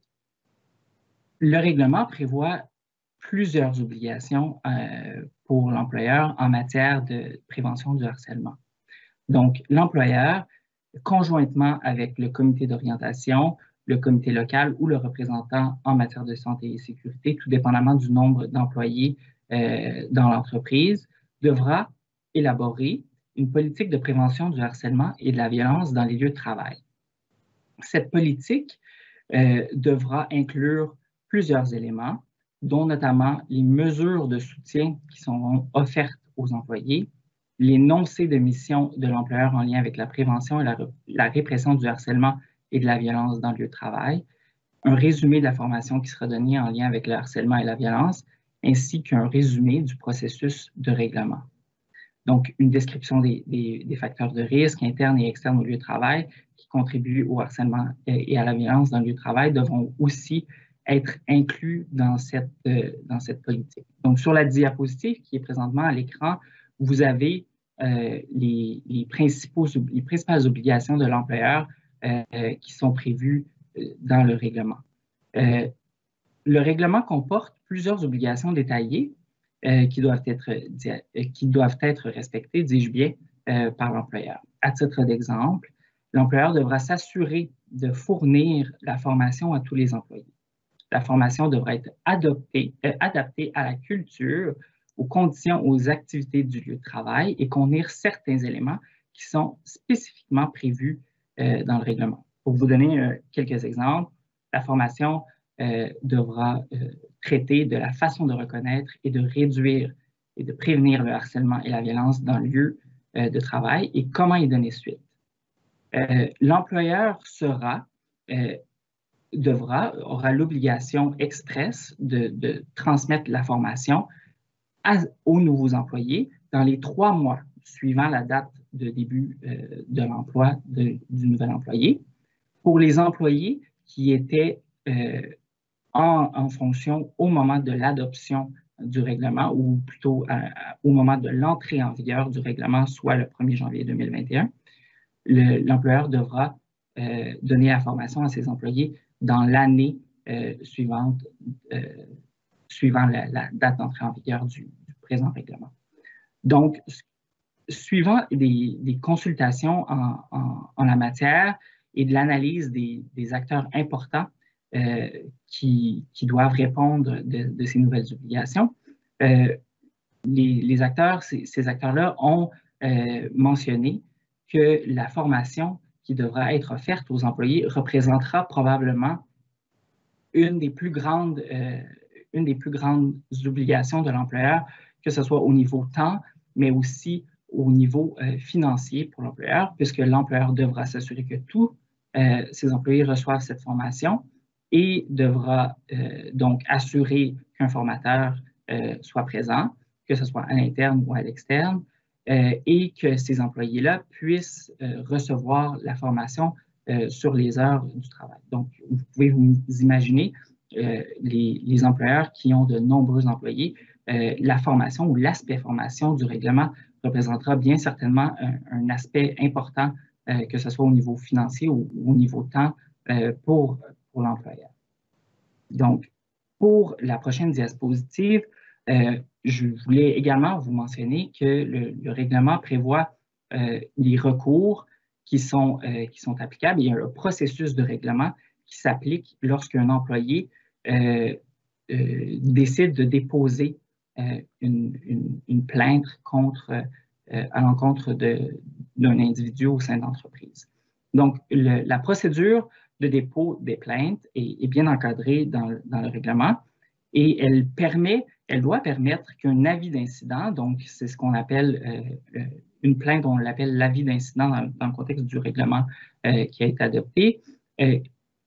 le règlement prévoit plusieurs obligations euh, pour l'employeur en matière de prévention du harcèlement. Donc, l'employeur, conjointement avec le comité d'orientation, le comité local ou le représentant en matière de santé et sécurité, tout dépendamment du nombre d'employés euh, dans l'entreprise, devra élaborer une politique de prévention du harcèlement et de la violence dans les lieux de travail. Cette politique euh, devra inclure plusieurs éléments, dont notamment les mesures de soutien qui sont offertes aux employés, l'énoncé de mission de l'employeur en lien avec la prévention et la, la répression du harcèlement et de la violence dans le lieu de travail, un résumé de la formation qui sera donnée en lien avec le harcèlement et la violence, ainsi qu'un résumé du processus de règlement. Donc, une description des, des, des facteurs de risque internes et externes au lieu de travail qui contribuent au harcèlement et à la violence dans le lieu de travail devront aussi être inclus dans cette, euh, dans cette politique. Donc, sur la diapositive qui est présentement à l'écran, vous avez euh, les, les, principaux, les principales obligations de l'employeur euh, qui sont prévues dans le règlement. Euh, le règlement comporte plusieurs obligations détaillées euh, qui, doivent être, euh, qui doivent être respectées, dis-je bien, euh, par l'employeur. À titre d'exemple, l'employeur devra s'assurer de fournir la formation à tous les employés. La formation devra être adoptée, euh, adaptée à la culture, aux conditions, aux activités du lieu de travail et contenir certains éléments qui sont spécifiquement prévus euh, dans le règlement. Pour vous donner euh, quelques exemples, la formation euh, devra euh, traiter de la façon de reconnaître et de réduire et de prévenir le harcèlement et la violence dans le lieu euh, de travail et comment y donner suite. Euh, l'employeur sera euh, devra, aura l'obligation expresse de, de transmettre la formation à, aux nouveaux employés dans les trois mois suivant la date de début euh, de l'emploi du nouvel employé. Pour les employés qui étaient euh, en, en fonction au moment de l'adoption du règlement ou plutôt à, à, au moment de l'entrée en vigueur du règlement, soit le premier janvier deux mille vingt et un, le, l'employeur devra euh, donner la formation à ses employés dans l'année euh, suivante, euh, suivant la, la date d'entrée en vigueur du, du présent règlement. Donc, suivant des, des consultations en, en, en la matière et de l'analyse des, des acteurs importants euh, qui, qui doivent répondre de, de ces nouvelles obligations, euh, les, les acteurs, ces, ces acteurs-là ont euh, mentionné que la formation qui devra être offerte aux employés représentera probablement une des plus grandes, euh, une des plus grandes obligations de l'employeur que ce soit au niveau temps, mais aussi au niveau euh, financier pour l'employeur, puisque l'employeur devra s'assurer que tous euh, ses employés reçoivent cette formation et devra euh, donc assurer qu'un formateur euh, soit présent, que ce soit à l'interne ou à l'externe, euh, et que ces employés-là puissent euh, recevoir la formation euh, sur les heures du travail. Donc, vous pouvez vous imaginer euh, les, les employeurs qui ont de nombreux employés, euh, la formation ou l'aspect formation du règlement représentera bien certainement un, un aspect important, euh, que ce soit au niveau financier ou au niveau temps euh, pour, pour l'employeur. Donc, pour la prochaine diapositive, euh, je voulais également vous mentionner que le, le règlement prévoit euh, les recours qui sont, euh, qui sont applicables. Il y a un processus de règlement qui s'applique lorsqu'un employé euh, euh, décide de déposer euh, une, une, une plainte contre, euh, à l'encontre d'un individu au sein de l'entreprise. Donc, le, la procédure de dépôt des plaintes est, est bien encadrée dans, dans le règlement et elle permet, elle doit permettre qu'un avis d'incident, donc c'est ce qu'on appelle euh, une plainte, on l'appelle l'avis d'incident dans, dans le contexte du règlement euh, qui a été adopté, euh,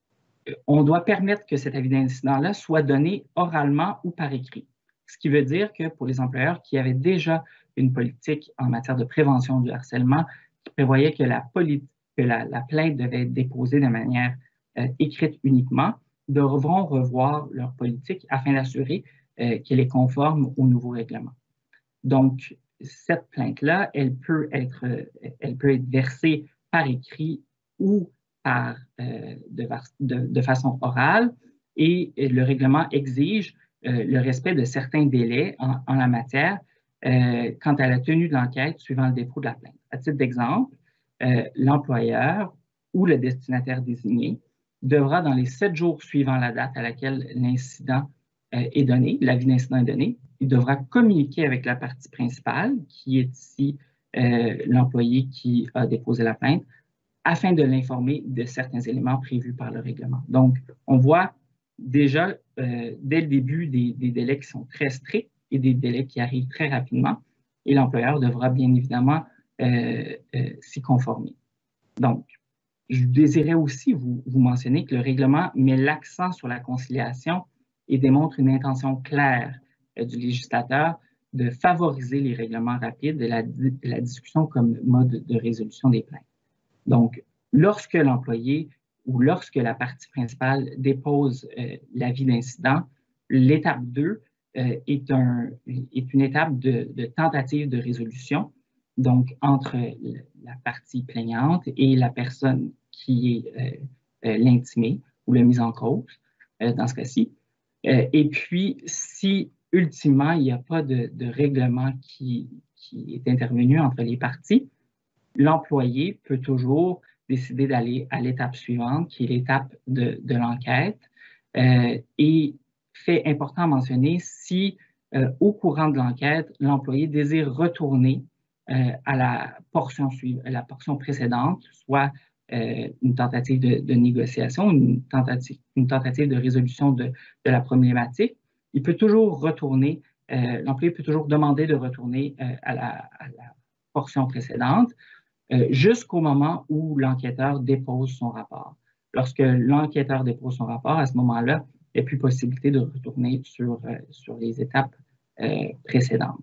on doit permettre que cet avis d'incident-là soit donné oralement ou par écrit. Ce qui veut dire que pour les employeurs qui avaient déjà une politique en matière de prévention du harcèlement qui prévoyait que la, que la, la plainte devait être déposée de manière euh, écrite uniquement, devront revoir leur politique afin d'assurer euh, qu'elle est conforme au nouveau règlement. Donc, cette plainte-là, elle peut être, elle peut être versée par écrit ou par, euh, de, de, de façon orale et, et le règlement exige euh, le respect de certains délais en, en la matière euh, quant à la tenue de l'enquête suivant le dépôt de la plainte. À titre d'exemple, euh, l'employeur ou le destinataire désigné devra, dans les sept jours suivant la date à laquelle l'incident euh, est donné, l'avis d'incident est donné, il devra communiquer avec la partie principale, qui est ici euh, l'employé qui a déposé la plainte, afin de l'informer de certains éléments prévus par le règlement. Donc, on voit déjà euh, dès le début des, des délais qui sont très stricts et des délais qui arrivent très rapidement, et l'employeur devra bien évidemment euh, euh, s'y conformer. Donc, je désirais aussi vous, vous mentionner que le règlement met l'accent sur la conciliation et démontre une intention claire euh, du législateur de favoriser les règlements rapides et la, la discussion comme mode de résolution des plaintes. Donc, lorsque l'employé ou lorsque la partie principale dépose euh, l'avis d'incident, l'étape deux euh, est, un, est une étape de, de tentative de résolution, donc entre la partie plaignante et la personne qui est euh, euh, l'intimé ou le mis en cause, euh, dans ce cas-ci. Euh, et puis, si ultimement, il n'y a pas de, de règlement qui, qui est intervenu entre les parties, l'employé peut toujours décider d'aller à l'étape suivante, qui est l'étape de, de l'enquête. Euh, et fait important à mentionner, si euh, au courant de l'enquête, l'employé désire retourner euh, à la portion, suivante, à la portion précédente, soit euh, une tentative de, de négociation, une tentative, une tentative de résolution de, de la problématique, il peut toujours retourner, euh, l'employé peut toujours demander de retourner euh, à, la, à la portion précédente, Euh, jusqu'au moment où l'enquêteur dépose son rapport. Lorsque l'enquêteur dépose son rapport, à ce moment-là, il n'y a plus possibilité de retourner sur, euh, sur les étapes euh, précédentes.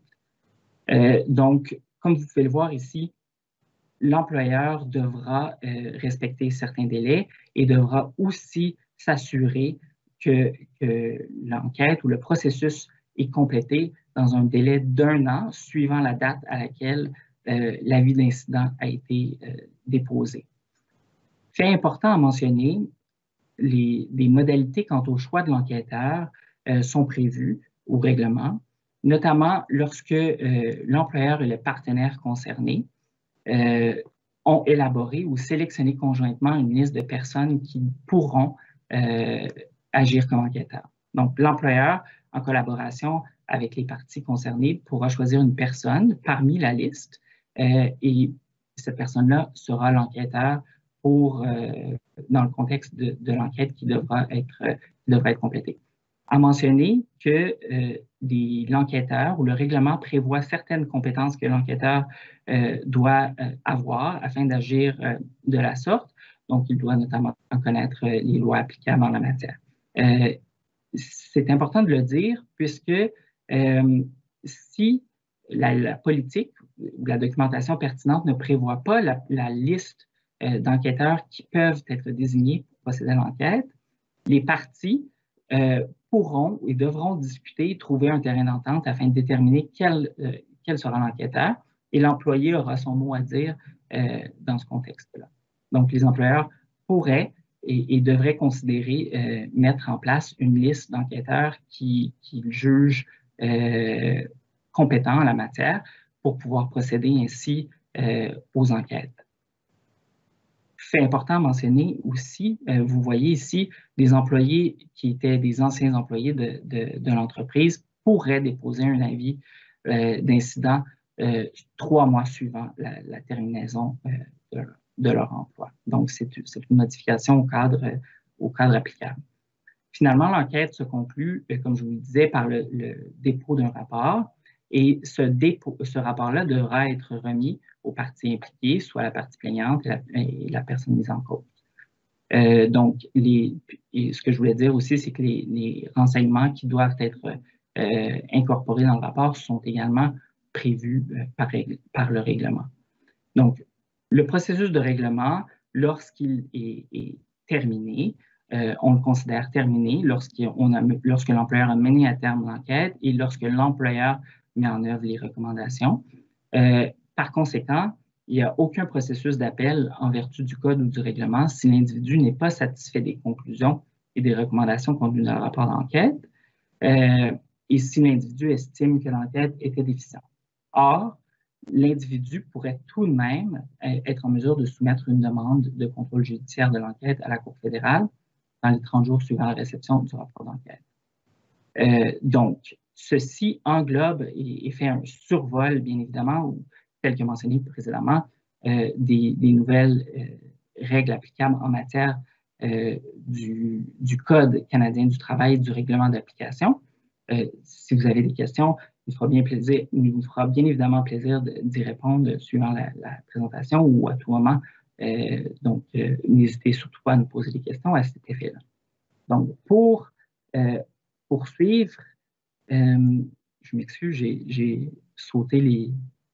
Euh, donc, comme vous pouvez le voir ici, l'employeur devra euh, respecter certains délais et devra aussi s'assurer que, que l'enquête ou le processus est complété dans un délai d'un an suivant la date à laquelle Euh, l'avis d'incident a été euh, déposé. Fait important à mentionner, les, les modalités quant au choix de l'enquêteur euh, sont prévues au règlement, notamment lorsque euh, l'employeur et le partenaire concerné euh, ont élaboré ou sélectionné conjointement une liste de personnes qui pourront euh, agir comme enquêteurs. Donc, l'employeur, en collaboration avec les parties concernées, pourra choisir une personne parmi la liste Euh, et cette personne-là sera l'enquêteur pour, euh, dans le contexte de, de l'enquête qui devra être, euh, qui devra être complétée. à mentionner que euh, l'enquêteur ou le règlement prévoit certaines compétences que l'enquêteur euh, doit euh, avoir afin d'agir euh, de la sorte. Donc, il doit notamment connaître les lois applicables en la matière. Euh, c'est important de le dire puisque euh, si la, la politique ou la documentation pertinente ne prévoit pas la, la liste euh, d'enquêteurs qui peuvent être désignés pour procéder à l'enquête, les parties euh, pourront et devront discuter et trouver un terrain d'entente afin de déterminer quel, euh, quel sera l'enquêteur, et l'employé aura son mot à dire euh, dans ce contexte-là. Donc, les employeurs pourraient et, et devraient considérer euh, mettre en place une liste d'enquêteurs qu'ils qui jugent euh, compétents en la matière pour pouvoir procéder ainsi euh, aux enquêtes. Fait important à mentionner aussi, euh, vous voyez ici, des employés qui étaient des anciens employés de, de, de l'entreprise pourraient déposer un avis euh, d'incident euh, trois mois suivant la, la terminaison euh, de, de leur emploi. Donc, c'est une modification au cadre, au cadre applicable. Finalement, l'enquête se conclut, euh, comme je vous le disais, par le, le dépôt d'un rapport. Et ce, dépôt, ce rapport-là devra être remis aux parties impliquées, soit la partie plaignante et la, et la personne mise en cause. Euh, donc, les, et ce que je voulais dire aussi, c'est que les, les renseignements qui doivent être euh, incorporés dans le rapport sont également prévus euh, par, par le règlement. Donc, le processus de règlement, lorsqu'il est, est terminé, euh, on le considère terminé lorsque l'employeur a mené à terme l'enquête et lorsque l'employeur met en œuvre les recommandations. Euh, par conséquent, il n'y a aucun processus d'appel en vertu du code ou du règlement si l'individu n'est pas satisfait des conclusions et des recommandations contenues dans le rapport d'enquête euh, et si l'individu estime que l'enquête était déficiente. Or, l'individu pourrait tout de même être en mesure de soumettre une demande de contrôle judiciaire de l'enquête à la Cour fédérale dans les trente jours suivant la réception du rapport d'enquête. Euh, donc, ceci englobe et, et fait un survol, bien évidemment, ou tel que mentionné précédemment, euh, des, des nouvelles euh, règles applicables en matière euh, du, du Code canadien du travail et du règlement d'application. Euh, si vous avez des questions, il nous fera bien plaisir, il nous fera bien évidemment plaisir d'y répondre suivant la, la présentation ou à tout moment. Euh, donc, euh, n'hésitez surtout pas à nous poser des questions à cet effet-là. Donc, pour euh, poursuivre, euh, je m'excuse, j'ai sauté les,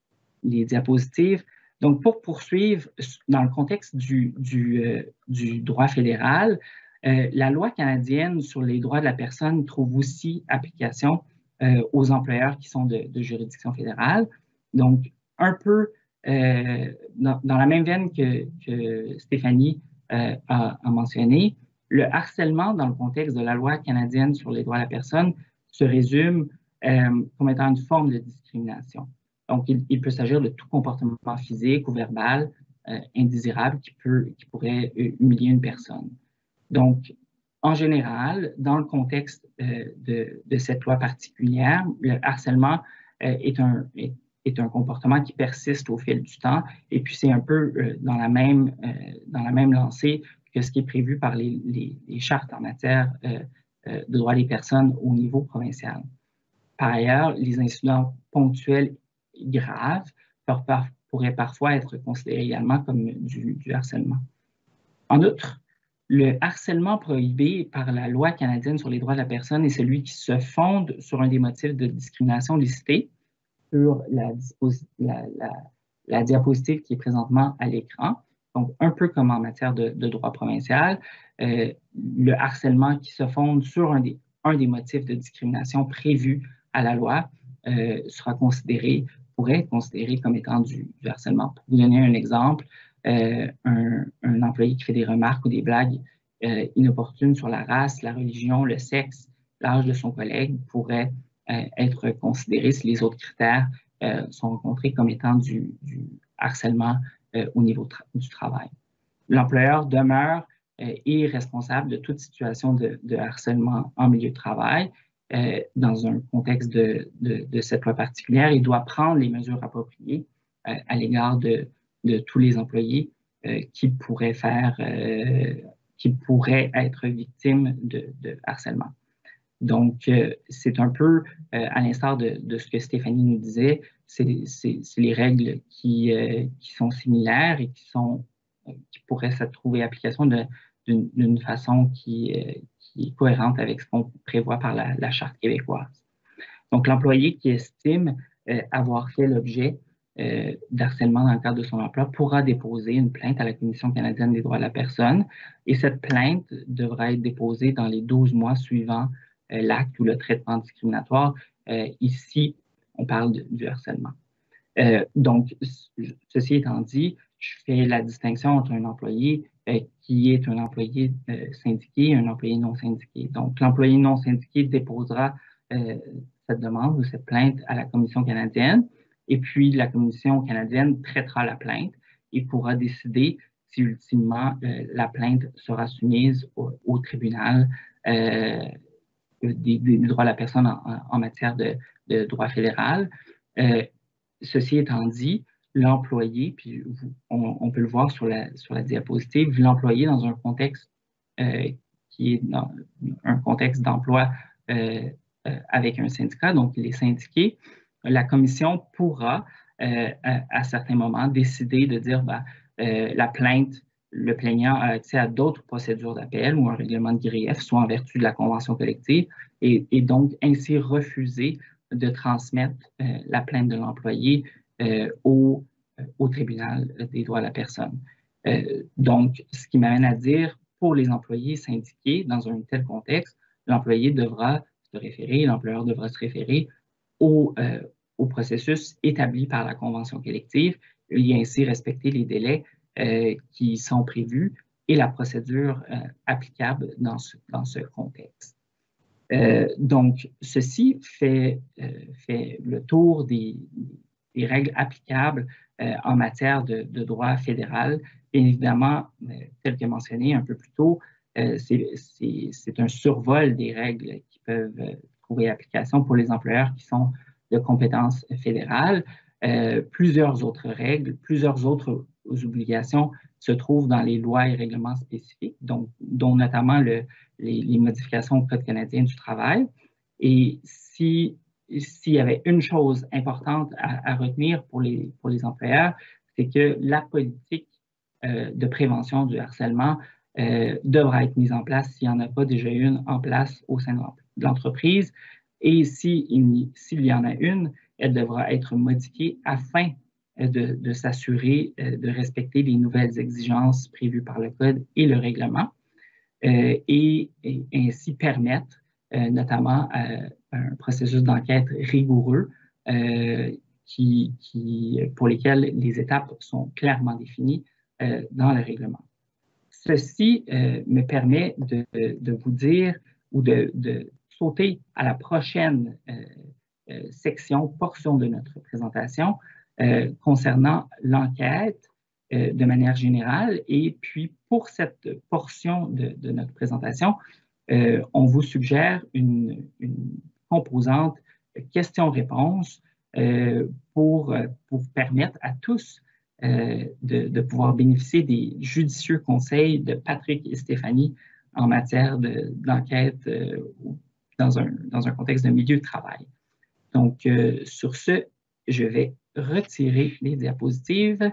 les diapositives. Donc, pour poursuivre, dans le contexte du, du, euh, du droit fédéral, euh, la loi canadienne sur les droits de la personne trouve aussi application euh, aux employeurs qui sont de, de juridiction fédérale. Donc, un peu euh, dans, dans la même veine que, que Stéphanie euh, a, a mentionné, le harcèlement dans le contexte de la loi canadienne sur les droits de la personne se résume euh, comme étant une forme de discrimination. Donc, il, il peut s'agir de tout comportement physique ou verbal euh, indésirable qui, peut, qui pourrait humilier une personne. Donc, en général, dans le contexte euh, de, de cette loi particulière, le harcèlement euh, est, un, est, est un comportement qui persiste au fil du temps et puis c'est un peu euh, dans, la même, euh, dans la même lancée que ce qui est prévu par les, les, les chartes en matière euh, euh, de droits des personnes au niveau provincial. Par ailleurs, les incidents ponctuels graves pourraient parfois être considérés également comme du, du harcèlement. En outre, le harcèlement prohibé par la loi canadienne sur les droits de la personne est celui qui se fonde sur un des motifs de discrimination listés sur la, la, la, la diapositive qui est présentement à l'écran. Donc, un peu comme en matière de, de droit provincial, euh, le harcèlement qui se fonde sur un des, un des motifs de discrimination prévus à la loi euh, sera considéré, pourrait être considéré comme étant du, du harcèlement. Pour vous donner un exemple, euh, un, un employé qui fait des remarques ou des blagues euh, inopportunes sur la race, la religion, le sexe, l'âge de son collègue pourrait euh, être considéré, si les autres critères euh, sont rencontrés, comme étant du, du harcèlement euh, au niveau tra du travail. L'employeur demeure euh, est responsable de toute situation de, de harcèlement en milieu de travail. Euh, dans un contexte de, de, de cette loi particulière, il doit prendre les mesures appropriées euh, à l'égard de, de tous les employés euh, qui pourraient faire, euh, qui pourraient être victimes de, de harcèlement. Donc, euh, c'est un peu, euh, à l'instar de, de ce que Stéphanie nous disait, c'est les règles qui, euh, qui sont similaires et qui, sont, qui pourraient se trouver application d'une façon qui, euh, qui est cohérente avec ce qu'on prévoit par la, la Charte québécoise. Donc, l'employé qui estime euh, avoir fait l'objet euh, d'harcèlement dans le cadre de son emploi pourra déposer une plainte à la Commission canadienne des droits de la personne et cette plainte devra être déposée dans les douze mois suivant euh, l'acte ou le traitement discriminatoire. Euh, ici, on parle de, du harcèlement. Euh, donc, ceci étant dit, je fais la distinction entre un employé euh, qui est un employé euh, syndiqué et un employé non syndiqué. Donc, l'employé non syndiqué déposera euh, cette demande ou cette plainte à la Commission canadienne et puis la Commission canadienne traitera la plainte et pourra décider si ultimement euh, la plainte sera soumise au, au tribunal euh, des, des droits de la personne en, en matière de, de droit fédéral. Euh, ceci étant dit, l'employé, puis on, on peut le voir sur la, sur la diapositive, l'employé dans un contexte euh, qui est dans un contexte d'emploi euh, euh, avec un syndicat, donc il est syndiqué, la commission pourra euh, à, à certains moments décider de dire ben, euh, la plainte, le plaignant a accès à d'autres procédures d'appel ou un règlement de grief, soit en vertu de la convention collective, et, et donc ainsi refuser de transmettre euh, la plainte de l'employé euh, au, euh, au tribunal des droits de la personne. Euh, donc, ce qui m'amène à dire, pour les employés syndiqués, dans un tel contexte, l'employé devra se référer, l'employeur devra se référer au, euh, au processus établi par la convention collective et ainsi respecter les délais euh, qui sont prévus et la procédure euh, applicable dans ce, dans ce contexte. Euh, donc, ceci fait, euh, fait le tour des, des règles applicables euh, en matière de, de droit fédéral. Bien évidemment, euh, tel que mentionné un peu plus tôt, euh, c'est un survol des règles qui peuvent euh, trouver application pour les employeurs qui sont de compétences fédérales. Euh, plusieurs autres règles, plusieurs autres obligations se trouvent dans les lois et règlements spécifiques, donc, dont notamment le, les, les modifications au Code canadien du travail. Et si, s'il y avait une chose importante à, à retenir pour les, pour les employeurs, c'est que la politique euh, de prévention du harcèlement euh, devra être mise en place s'il n'y en a pas déjà une en place au sein de l'entreprise. Et s'il s'il y en a une, elle devra être modifiée afin de, de s'assurer de respecter les nouvelles exigences prévues par le Code et le règlement euh, et, et ainsi permettre euh, notamment euh, un processus d'enquête rigoureux euh, qui, qui, pour lesquels les étapes sont clairement définies euh, dans le règlement. Ceci euh, me permet de, de vous dire ou de, de sauter à la prochaine euh, euh, section, portion de notre présentation euh, concernant l'enquête euh, de manière générale. Et puis, pour cette portion de, de notre présentation, euh, on vous suggère une, une composante questions-réponses euh, pour, pour permettre à tous euh, de, de pouvoir bénéficier des judicieux conseils de Patrick et Stéphanie en matière d'enquête de, euh, dans, un, dans un contexte de milieu de travail. Donc, euh, sur ce, je vais retirer les diapositives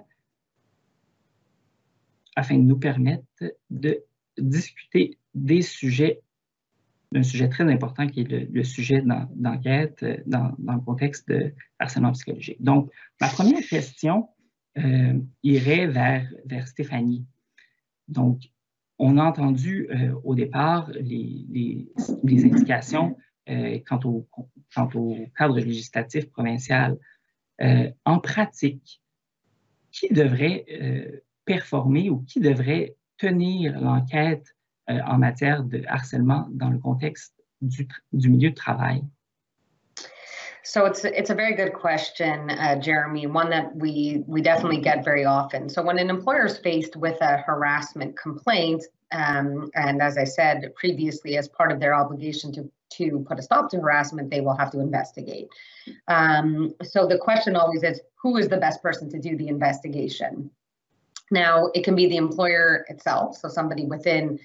afin de nous permettre de discuter des sujets, d'un sujet très important qui est le, le sujet d'enquête dans, dans le contexte de harcèlement psychologique. Donc, ma première question euh, irait vers, vers Stéphanie. Donc, on a entendu euh, au départ les, les, les indications euh, quant, au, quant au cadre législatif provincial. Euh, en pratique, qui devrait euh, performer ou qui devrait tenir l'enquête euh, en matière de harcèlement dans le contexte du, du milieu de travail? So it's it's a very good question, uh, Jeremy, one that we we definitely get very often. So when an employer is faced with a harassment complaint, um, and as I said previously, as part of their obligation to to put a stop to harassment, they will have to investigate. Um, so the question always is, who is the best person to do the investigation? Now, it can be the employer itself, so somebody within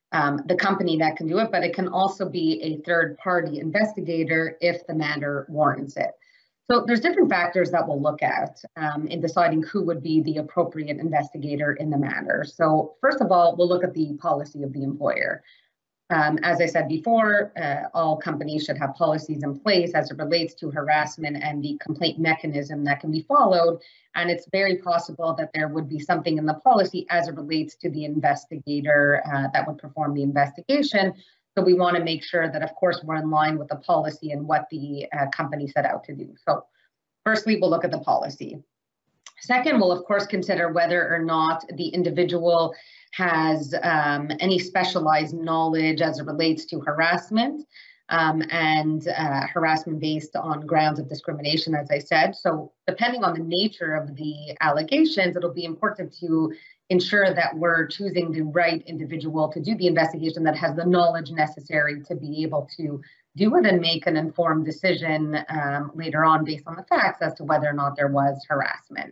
um, the company that can do it, but it can also be a third-party investigator if the matter warrants it. So there's different factors that we'll look at um, in deciding who would be the appropriate investigator in the matter. So first of all, we'll look at the policy of the employer. Um, as I said before, uh, all companies should have policies in place as it relates to harassment and the complaint mechanism that can be followed. And it's very possible that there would be something in the policy as it relates to the investigator uh, that would perform the investigation. So we want to make sure that, of course, we're in line with the policy and what the uh, company set out to do. So firstly, we'll look at the policy. Second, we'll, of course, consider whether or not the individual has um, any specialized knowledge as it relates to harassment um, and uh, harassment based on grounds of discrimination, as I said. So depending on the nature of the allegations, it'll be important to ensure that we're choosing the right individual to do the investigation that has the knowledge necessary to be able to do it and make an informed decision um, later on based on the facts as to whether or not there was harassment.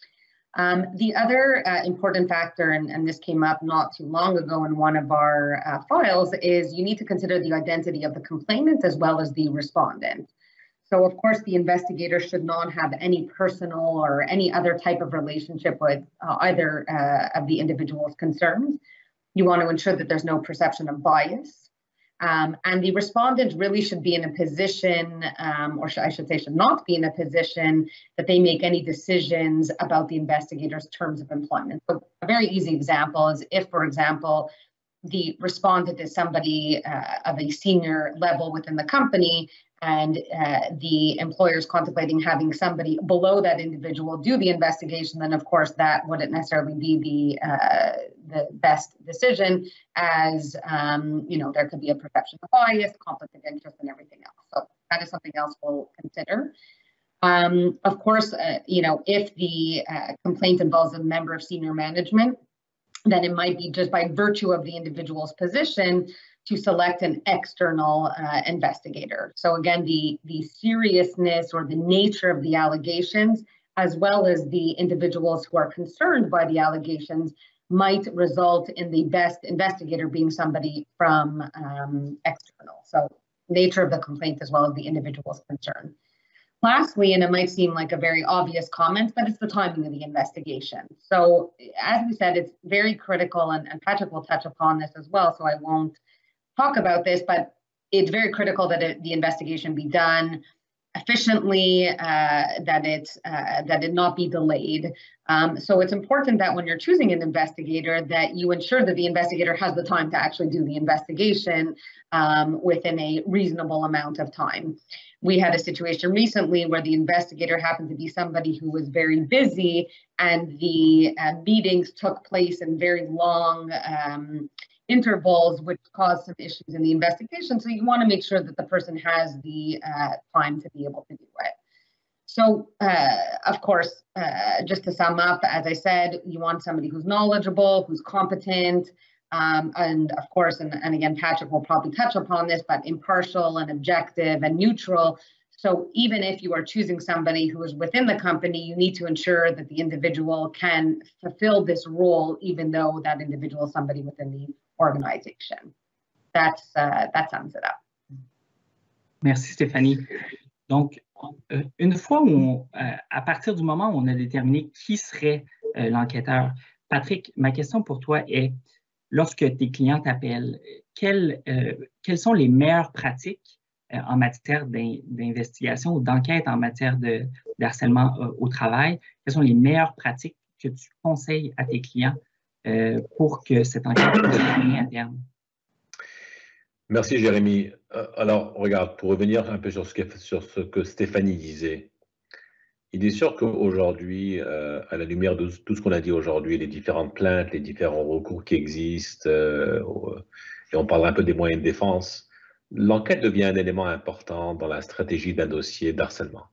Um, the other uh, important factor, and, and this came up not too long ago in one of our uh, files, is you need to consider the identity of the complainant as well as the respondent. So, of course, the investigator should not have any personal or any other type of relationship with uh, either uh, of the individual's concerns. You want to ensure that there's no perception of bias. Um, and the respondent really should be in a position, um, or sh I should say should not be in a position that they make any decisions about the investigator's terms of employment. So a very easy example is if, for example, the respondent is somebody uh, of a senior level within the company, and uh, the employer is contemplating having somebody below that individual do the investigation, then of course that wouldn't necessarily be the uh, the best decision, as um, you know, there could be a perception of bias, conflict of interest, and everything else. So that is something else we'll consider. Um, of course, uh, you know, if the uh, complaint involves a member of senior management, then it might be just by virtue of the individual's position to select an external uh, investigator. So again, the, the seriousness or the nature of the allegations, as well as the individuals who are concerned by the allegations, might result in the best investigator being somebody from um, external. So nature of the complaint as well as the individual's concern. Lastly, and it might seem like a very obvious comment, but it's the timing of the investigation. So as we said, it's very critical, and, and Patrick will touch upon this as well, so I won't talk about this, but it's very critical that it, the investigation be done efficiently, uh, that, it, uh, that it not be delayed. Um, so it's important that when you're choosing an investigator, that you ensure that the investigator has the time to actually do the investigation um, within a reasonable amount of time. We had a situation recently where the investigator happened to be somebody who was very busy, and the uh, meetings took place in very long um, intervals, which caused some issues in the investigation. So you want to make sure that the person has the uh, time to be able to do it. So, uh, of course, uh, just to sum up, as I said, you want somebody who's knowledgeable, who's competent, um, and of course, and, and again, Patrick will probably touch upon this, but impartial and objective and neutral. So even if you are choosing somebody who is within the company, you need to ensure that the individual can fulfill this role, even though that individual is somebody within the organisation. That's, uh, that sums it up. Merci Stéphanie. Donc, euh, une fois où, on, euh, à partir du moment où on a déterminé qui serait euh, l'enquêteur, Patrick, ma question pour toi est, lorsque tes clients t'appellent, quelles, euh, quelles sont les meilleures pratiques euh, en matière d'investigation ou d'enquête en matière de, de harcèlement euh, au travail? Quelles sont les meilleures pratiques que tu conseilles à tes clients euh, pour que cette enquête soit terminée à terme? Merci Jérémy. Alors, regarde, pour revenir un peu sur ce que, sur ce que Stéphanie disait, il est sûr qu'aujourd'hui, euh, à la lumière de tout ce qu'on a dit aujourd'hui, les différentes plaintes, les différents recours qui existent, euh, et on parlera un peu des moyens de défense, l'enquête devient un élément important dans la stratégie d'un dossier d'harcèlement.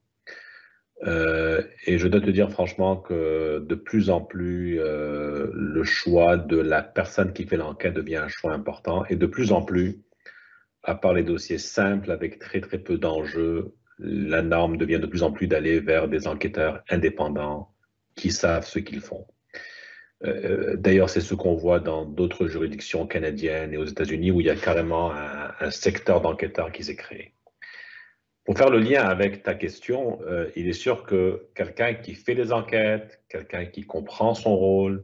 Euh, et je dois te dire franchement que de plus en plus, euh, le choix de la personne qui fait l'enquête devient un choix important, et de plus en plus, à part les dossiers simples avec très très peu d'enjeux, la norme devient de plus en plus d'aller vers des enquêteurs indépendants qui savent ce qu'ils font. Euh, D'ailleurs, c'est ce qu'on voit dans d'autres juridictions canadiennes et aux États-Unis où il y a carrément un, un secteur d'enquêteurs qui s'est créé. Pour faire le lien avec ta question, euh, il est sûr que quelqu'un qui fait des enquêtes, quelqu'un qui comprend son rôle,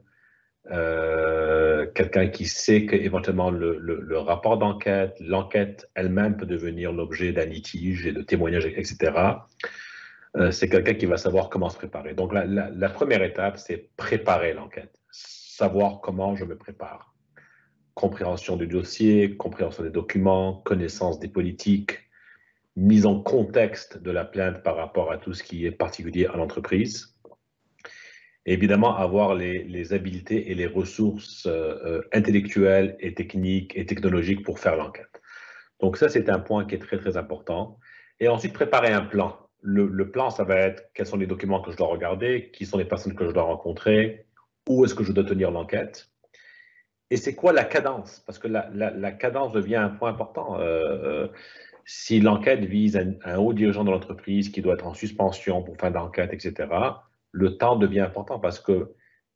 euh, quelqu'un qui sait qu'éventuellement le, le, le rapport d'enquête, l'enquête elle-même peut devenir l'objet d'un litige et de témoignages, et cetera, euh, c'est quelqu'un qui va savoir comment se préparer. Donc la, la, la première étape, c'est préparer l'enquête, savoir comment je me prépare. Compréhension du dossier, compréhension des documents, connaissance des politiques, mise en contexte de la plainte par rapport à tout ce qui est particulier à l'entreprise. Évidemment, avoir les, les habiletés et les ressources euh, intellectuelles et techniques et technologiques pour faire l'enquête. Donc ça, c'est un point qui est très, très important. Et ensuite, préparer un plan. Le, le plan, ça va être quels sont les documents que je dois regarder, qui sont les personnes que je dois rencontrer, où est-ce que je dois tenir l'enquête. Et c'est quoi la cadence? Parce que la, la, la cadence devient un point important. Euh, si l'enquête vise un, un haut dirigeant de l'entreprise qui doit être en suspension pour fin d'enquête, et cetera, le temps devient important parce que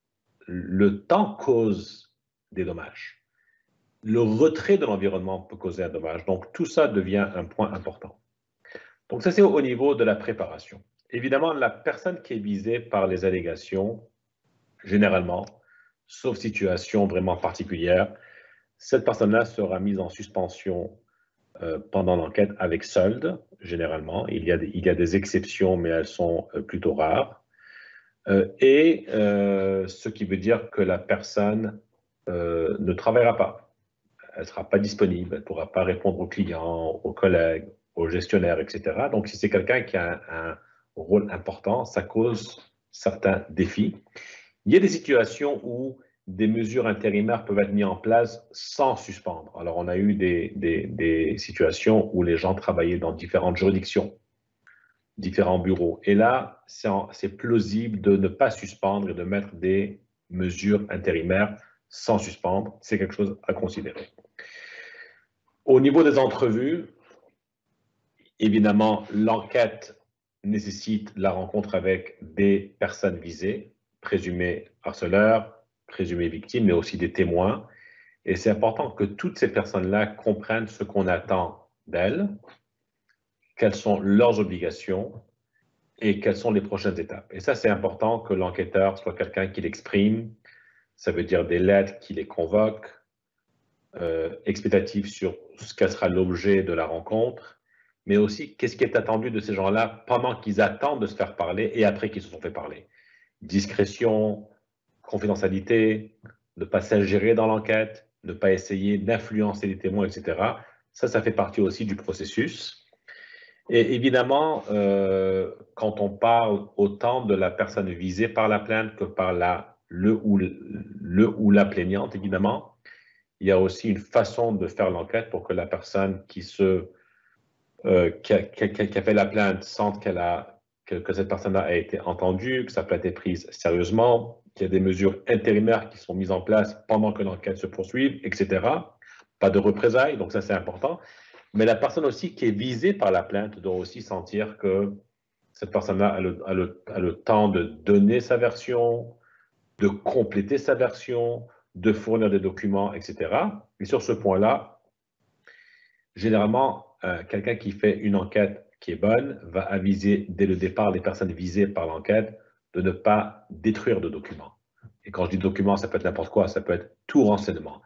le temps cause des dommages. Le retrait de l'environnement peut causer un dommage. Donc, tout ça devient un point important. Donc, ça, c'est au niveau de la préparation. Évidemment, la personne qui est visée par les allégations, généralement, sauf situation vraiment particulière, cette personne-là sera mise en suspension euh, pendant l'enquête avec solde, généralement. Il y a des, il y a des exceptions, mais elles sont euh, plutôt rares. Euh, et euh, ce qui veut dire que la personne euh, ne travaillera pas. Elle ne sera pas disponible, elle ne pourra pas répondre aux clients, aux collègues, aux gestionnaires, et cetera. Donc, si c'est quelqu'un qui a un, un rôle important, ça cause certains défis. Il y a des situations où des mesures intérimaires peuvent être mises en place sans suspendre. Alors, on a eu des, des, des situations où les gens travaillaient dans différentes juridictions, différents bureaux. Et là, c'est plausible de ne pas suspendre et de mettre des mesures intérimaires sans suspendre. C'est quelque chose à considérer. Au niveau des entrevues, évidemment, l'enquête nécessite la rencontre avec des personnes visées, présumées harceleurs, présumées victimes, mais aussi des témoins. Et c'est important que toutes ces personnes-là comprennent ce qu'on attend d'elles, quelles sont leurs obligations et quelles sont les prochaines étapes. Et ça, c'est important que l'enquêteur soit quelqu'un qui l'exprime. Ça veut dire des lettres qui les convoquent, euh, expectatives sur ce quel sera l'objet de la rencontre, mais aussi qu'est-ce qui est attendu de ces gens-là pendant qu'ils attendent de se faire parler et après qu'ils se sont fait parler. Discrétion, confidentialité, ne pas s'ingérer dans l'enquête, ne pas essayer d'influencer les témoins, et cetera. Ça, ça fait partie aussi du processus. Et évidemment, euh, quand on parle autant de la personne visée par la plainte que par la, le, ou, le ou la plaignante, évidemment, il y a aussi une façon de faire l'enquête pour que la personne qui, se, euh, qui, a, qui, a, qui a fait la plainte sente qu'elle a, que, que cette personne-là a été entendue, que sa plainte est prise sérieusement, qu'il y a des mesures intérimaires qui sont mises en place pendant que l'enquête se poursuit, et cetera. Pas de représailles, donc ça c'est important. Mais la personne aussi qui est visée par la plainte doit aussi sentir que cette personne-là a le, a, le, a le temps de donner sa version, de compléter sa version, de fournir des documents, et cetera. Et sur ce point-là, généralement, euh, quelqu'un qui fait une enquête qui est bonne va aviser dès le départ les personnes visées par l'enquête de ne pas détruire de documents. Et quand je dis documents, ça peut être n'importe quoi, ça peut être tout renseignement.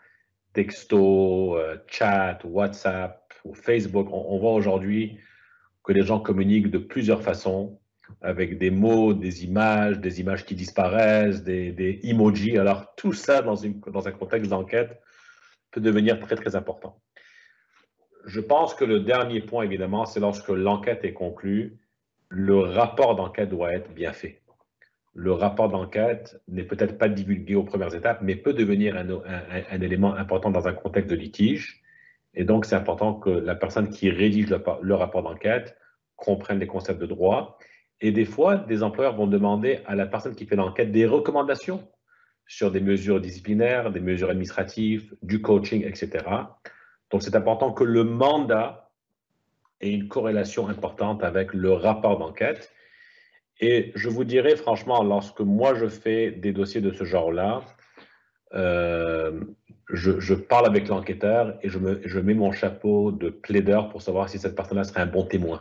Texto, euh, chat, WhatsApp ou Facebook. On, on voit aujourd'hui que les gens communiquent de plusieurs façons, avec des mots, des images, des images qui disparaissent, des, des emojis. Alors, tout ça dans, une, dans un contexte d'enquête peut devenir très, très important. Je pense que le dernier point, évidemment, c'est lorsque l'enquête est conclue, le rapport d'enquête doit être bien fait. Le rapport d'enquête n'est peut-être pas divulgué aux premières étapes, mais peut devenir un, un, un élément important dans un contexte de litige. Et donc, c'est important que la personne qui rédige le, le rapport d'enquête comprenne les concepts de droit. Et des fois, des employeurs vont demander à la personne qui fait l'enquête des recommandations sur des mesures disciplinaires, des mesures administratives, du coaching, et cetera. Donc, c'est important que le mandat ait une corrélation importante avec le rapport d'enquête. Et je vous dirais franchement, lorsque moi je fais des dossiers de ce genre-là, euh, je, je parle avec l'enquêteur et je, me, je mets mon chapeau de plaideur pour savoir si cette personne-là serait un bon témoin.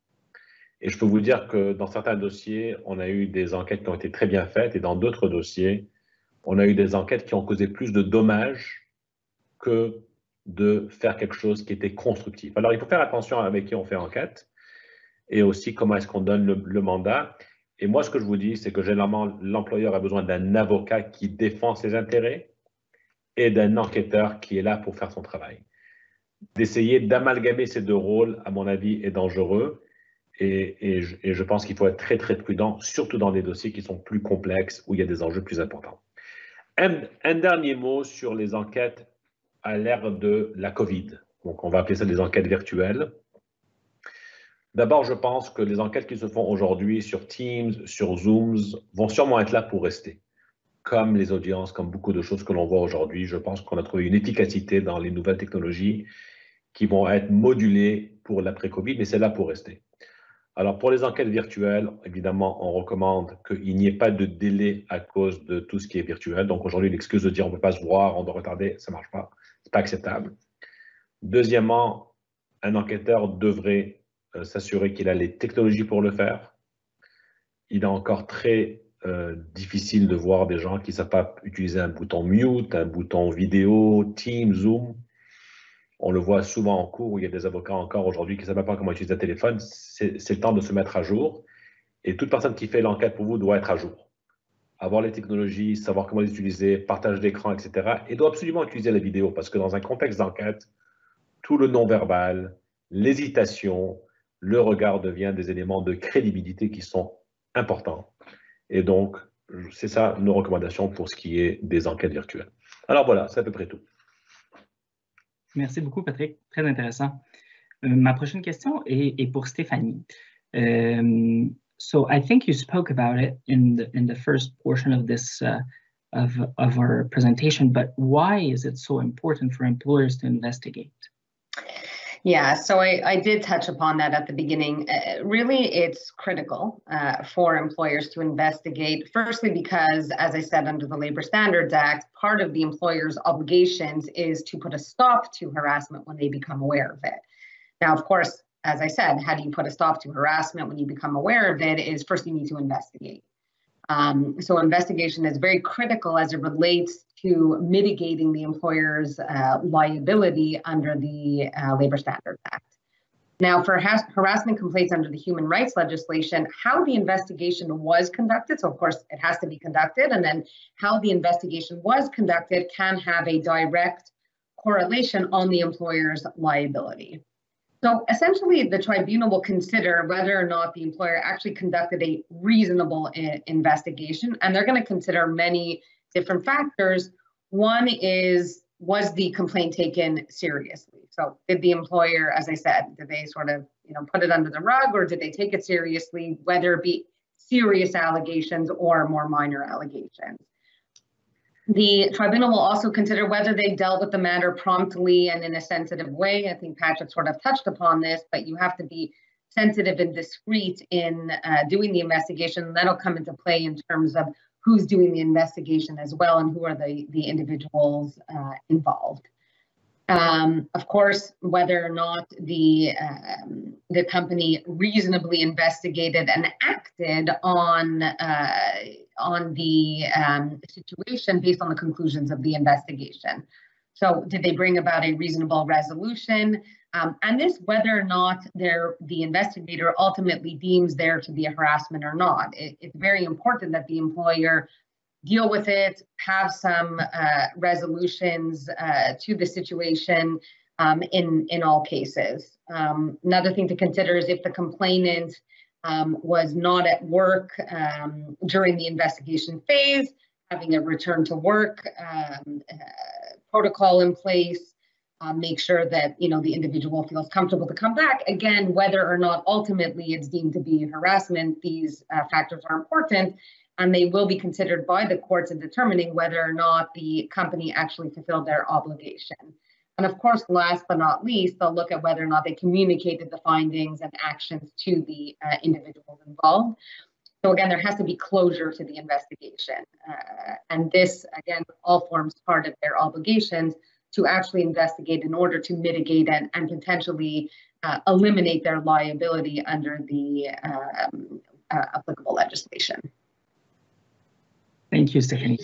Et je peux vous dire que dans certains dossiers, on a eu des enquêtes qui ont été très bien faites et dans d'autres dossiers, on a eu des enquêtes qui ont causé plus de dommages que de faire quelque chose qui était constructif. Alors, il faut faire attention avec qui on fait enquête et aussi comment est-ce qu'on donne le, le mandat. Et moi, ce que je vous dis, c'est que généralement, l'employeur a besoin d'un avocat qui défend ses intérêts et d'un enquêteur qui est là pour faire son travail. D'essayer d'amalgamer ces deux rôles, à mon avis, est dangereux. Et, et, je, et je pense qu'il faut être très, très prudent, surtout dans des dossiers qui sont plus complexes, où il y a des enjeux plus importants. Un, un dernier mot sur les enquêtes à l'ère de la COVID. Donc, on va appeler ça des enquêtes virtuelles. D'abord, je pense que les enquêtes qui se font aujourd'hui sur Teams, sur Zooms, vont sûrement être là pour rester. Comme les audiences, comme beaucoup de choses que l'on voit aujourd'hui, je pense qu'on a trouvé une efficacité dans les nouvelles technologies qui vont être modulées pour l'après-COVID, mais c'est là pour rester. Alors, pour les enquêtes virtuelles, évidemment, on recommande qu'il n'y ait pas de délai à cause de tout ce qui est virtuel. Donc, aujourd'hui, l'excuse de dire on ne peut pas se voir, on doit retarder, ça ne marche pas. Ce n'est pas acceptable. Deuxièmement, un enquêteur devrait euh, s'assurer qu'il a les technologies pour le faire. Il est encore très euh, difficile de voir des gens qui ne savent pas utiliser un bouton mute, un bouton vidéo, Teams, Zoom. On le voit souvent en cours où il y a des avocats encore aujourd'hui qui ne savent pas comment utiliser un téléphone. C'est le temps de se mettre à jour. Et toute personne qui fait l'enquête pour vous doit être à jour. Avoir les technologies, savoir comment les utiliser, partage d'écran, et cetera. Et doit absolument utiliser la vidéo parce que dans un contexte d'enquête, tout le non-verbal, l'hésitation, le regard devient des éléments de crédibilité qui sont importants. Et donc, c'est ça nos recommandations pour ce qui est des enquêtes virtuelles. Alors voilà, c'est à peu près tout. Merci beaucoup, Patrick. Très intéressant. Euh, ma prochaine question est, est pour Stéphanie. Um, so I think you spoke about it in the in the first portion of this uh, of of our presentation, but why is it so important for employers to investigate? Yeah, so I, I did touch upon that at the beginning. Uh, really, it's critical uh, for employers to investigate, firstly, because, as I said, under the Labor Standards Act, part of the employer's obligations is to put a stop to harassment when they become aware of it. Now, of course, as I said, how do you put a stop to harassment when you become aware of it is first you need to investigate. Um, so investigation is very critical as it relates to mitigating the employer's uh, liability under the uh, Labor Standards Act. Now, for has harassment complaints under the human rights legislation, how the investigation was conducted, so of course it has to be conducted, and then how the investigation was conducted can have a direct correlation on the employer's liability. So essentially, the tribunal will consider whether or not the employer actually conducted a reasonable I- investigation, and they're going to consider many different factors. One is, was the complaint taken seriously? So did the employer, as I said, did they sort of, you know, put it under the rug, or did they take it seriously, whether it be serious allegations or more minor allegations? The tribunal will also consider whether they dealt with the matter promptly and in a sensitive way. I think Patrick sort of touched upon this, but you have to be sensitive and discreet in uh, doing the investigation. That'll come into play in terms of who's doing the investigation as well and who are the, the individuals uh, involved. Um, of course, whether or not the um, the company reasonably investigated and acted on uh, on the um, situation based on the conclusions of the investigation. So, did they bring about a reasonable resolution? Um, and this, whether or not the investigator ultimately deems there to be a harassment or not. It, it's very important that the employer deal with it, have some uh, resolutions uh, to the situation um, in, in all cases. Um, another thing to consider is if the complainant um, was not at work um, during the investigation phase, having a return to work um, uh, protocol in place, uh, make sure that you know the individual feels comfortable to come back. Again, whether or not ultimately it's deemed to be harassment, these uh, factors are important. And they will be considered by the courts in determining whether or not the company actually fulfilled their obligation. And of course, last but not least, they'll look at whether or not they communicated the findings and actions to the uh, individuals involved. So again, there has to be closure to the investigation. Uh, and this, again, all forms part of their obligations to actually investigate in order to mitigate and, and potentially uh, eliminate their liability under the um, uh, applicable legislation. Thank you, Stephanie.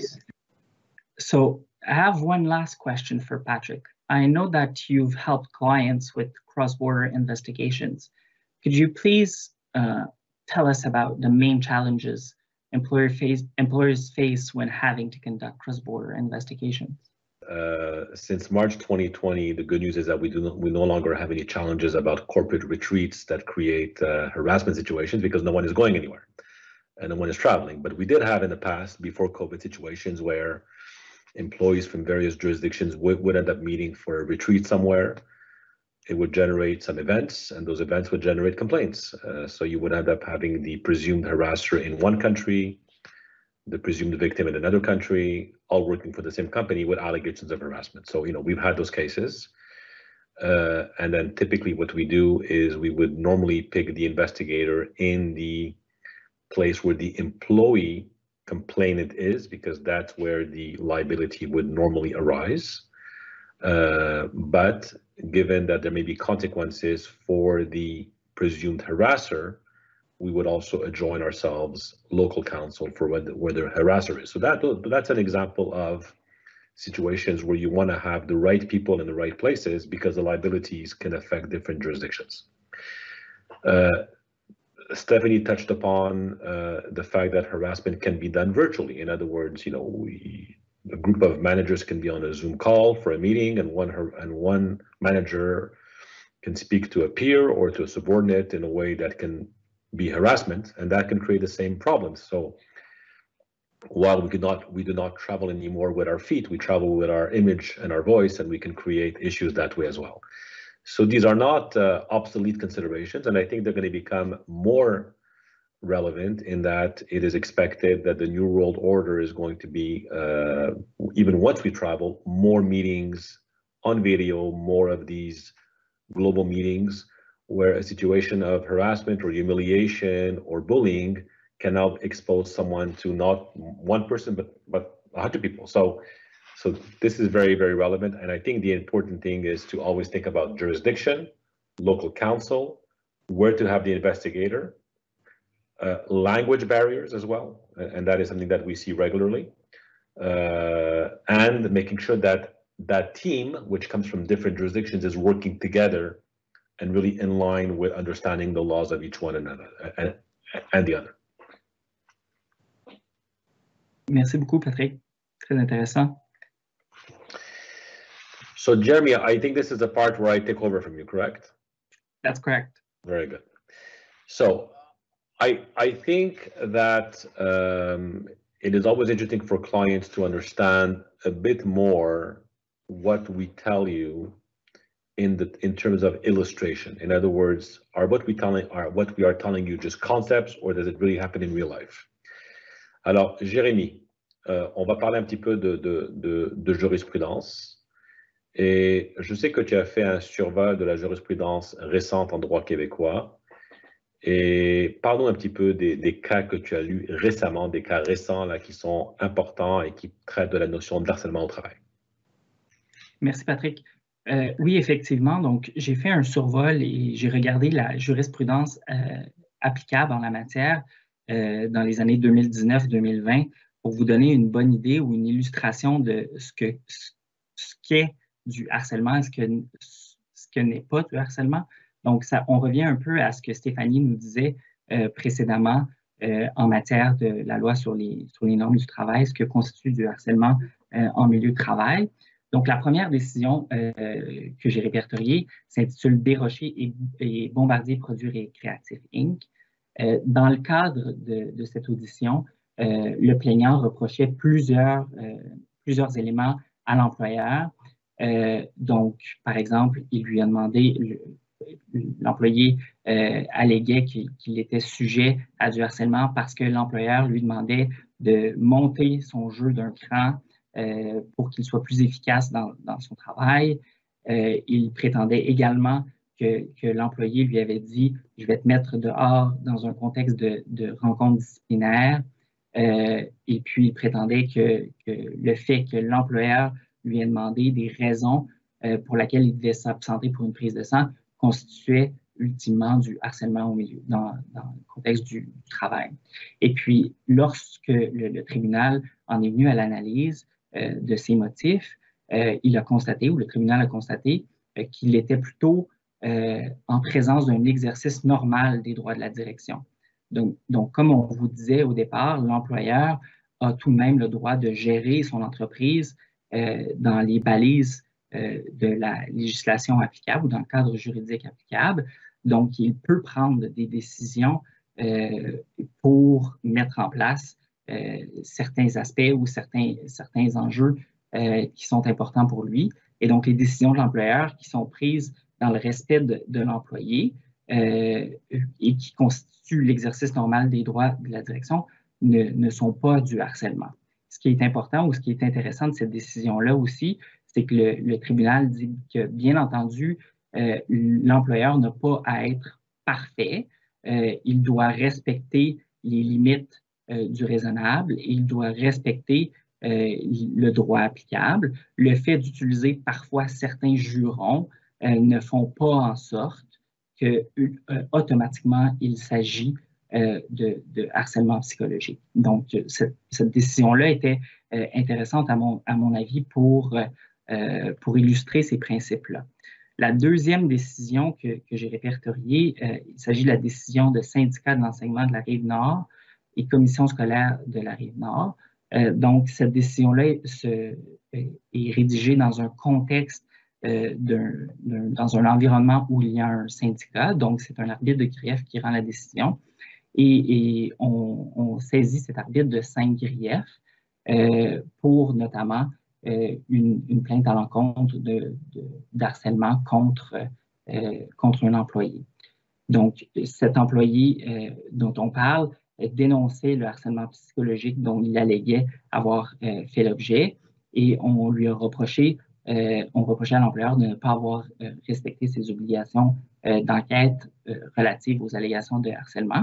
So I have one last question for Patrick. I know that you've helped clients with cross-border investigations. Could you please uh, tell us about the main challenges employer face, employers face when having to conduct cross-border investigations? Uh, since March twenty twenty, the good news is that we do not, we no longer have any challenges about corporate retreats that create uh, harassment situations because no one is going anywhere and no one is traveling. But we did have in the past, before COVID, situations where employees from various jurisdictions would, would end up meeting for a retreat somewhere. It would generate some events, and those events would generate complaints. Uh, so you would end up having the presumed harasser in one country, the presumed victim in another country, all working for the same company with allegations of harassment. So, you know, we've had those cases. Uh, and then typically what we do is we would normally pick the investigator in the place where the employee complainant is, because that's where the liability would normally arise. Uh, but given that there may be consequences for the presumed harasser, we would also adjoin ourselves local counsel for where the, where the harasser is. So that that's an example of situations where you want to have the right people in the right places because the liabilities can affect different jurisdictions. Uh, Stephanie touched upon uh, the fact that harassment can be done virtually. In other words, you know, we, a group of managers can be on a Zoom call for a meeting, and one and one manager can speak to a peer or to a subordinate in a way that can be harassment, and that can create the same problems. So while we could not, we do not travel anymore with our feet, we travel with our image and our voice, and we can create issues that way as well. So these are not uh, obsolete considerations, and I think they're going to become more relevant in that it is expected that the new world order is going to be, uh, even once we travel, more meetings on video, more of these global meetings where a situation of harassment or humiliation or bullying can now expose someone to not one person, but but a hundred people. So, so this is very, very relevant. And I think the important thing is to always think about jurisdiction, local counsel, where to have the investigator, uh, language barriers as well. And that is something that we see regularly. Uh, and making sure that that team, which comes from different jurisdictions, is working together and really in line with understanding the laws of each one another and, and the other. Merci beaucoup, Patrick. Très intéressant. So, Jeremy, I think this is the part where I take over from you, correct? That's correct. Very good. So, I, I think that um, it is always interesting for clients to understand a bit more what we tell you in the in terms of illustration. In other words, are what we telling are what we are telling you just concepts, or does it really happen in real life? Alors, Jérémy, euh, on va parler un petit peu de, de, de, de jurisprudence. Et je sais que tu as fait un survol de la jurisprudence récente en droit québécois. Et parlons un petit peu des, des cas que tu as lus récemment, des cas récents là, qui sont importants et qui traitent de la notion de harcèlement au travail. Merci, Patrick. Euh, oui, effectivement. Donc, j'ai fait un survol et j'ai regardé la jurisprudence euh, applicable en la matière euh, dans les années deux mille dix-neuf deux mille vingt pour vous donner une bonne idée ou une illustration de ce que ce qu'est du harcèlement, ce que ce que n'est pas du harcèlement. Donc, ça, on revient un peu à ce que Stéphanie nous disait euh, précédemment euh, en matière de la loi sur les, sur les normes du travail, ce que constitue du harcèlement euh, en milieu de travail. Donc, la première décision euh, que j'ai répertoriée s'intitule Desrochers et, et Bombardier Produits Récréatifs Incorporé. Euh, dans le cadre de, de cette audition, euh, le plaignant reprochait plusieurs, euh, plusieurs éléments à l'employeur. Euh, donc, par exemple, il lui a demandé, l'employé euh, alléguait qu'il qu'il était sujet à du harcèlement parce que l'employeur lui demandait de monter son jeu d'un cran Euh, pour qu'il soit plus efficace dans, dans son travail. Euh, il prétendait également que, que l'employé lui avait dit « je vais te mettre dehors dans un contexte de, de rencontre disciplinaire euh, ». Et puis, il prétendait que, que le fait que l'employeur lui ait demandé des raisons euh, pour lesquelles il devait s'absenter pour une prise de sang constituait ultimement du harcèlement au milieu, dans, dans le contexte du travail. Et puis, lorsque le, le tribunal en est venu à l'analyse euh, de ces motifs, euh, il a constaté, ou le tribunal a constaté, euh, qu'il était plutôt euh, en présence d'un exercice normal des droits de la direction. Donc, donc, comme on vous disait au départ, l'employeur a tout de même le droit de gérer son entreprise euh, dans les balises euh, de la législation applicable ou dans le cadre juridique applicable. Donc, il peut prendre des décisions euh, pour mettre en place euh, certains aspects ou certains, certains enjeux euh, qui sont importants pour lui. Et donc, les décisions de l'employeur qui sont prises dans le respect de, de l'employé euh, et qui constituent l'exercice normal des droits de la direction ne, ne sont pas du harcèlement. Ce qui est important ou ce qui est intéressant de cette décision-là aussi, c'est que le, le tribunal dit que, bien entendu, euh, l'employeur n'a pas à être parfait. Euh, il doit respecter les limites euh, du raisonnable et il doit respecter euh, le droit applicable. Le fait d'utiliser parfois certains jurons euh, ne font pas en sorte que euh, automatiquement il s'agit euh, de, de harcèlement psychologique. Donc, cette, cette décision-là était euh, intéressante à mon, à mon avis pour, euh, pour illustrer ces principes-là. La deuxième décision que, que j'ai répertoriée, euh, il s'agit de la décision de syndicat de l'enseignement de la Rive-Nord et commission scolaire de la Rive-Nord. Euh, donc, cette décision-là est rédigée dans un contexte, euh, d'un, d'un, dans un environnement où il y a un syndicat. Donc, c'est un arbitre de grief qui rend la décision. Et, et on, on saisit cet arbitre de cinq griefs euh, pour notamment Euh, une, une plainte à l'encontre de, de, d'harcèlement contre, euh, contre un employé. Donc, cet employé euh, dont on parle dénonçait le harcèlement psychologique dont il alléguait avoir euh, fait l'objet et on lui a reproché, euh, on reprochait à l'employeur de ne pas avoir euh, respecté ses obligations euh, d'enquête euh, relatives aux allégations de harcèlement.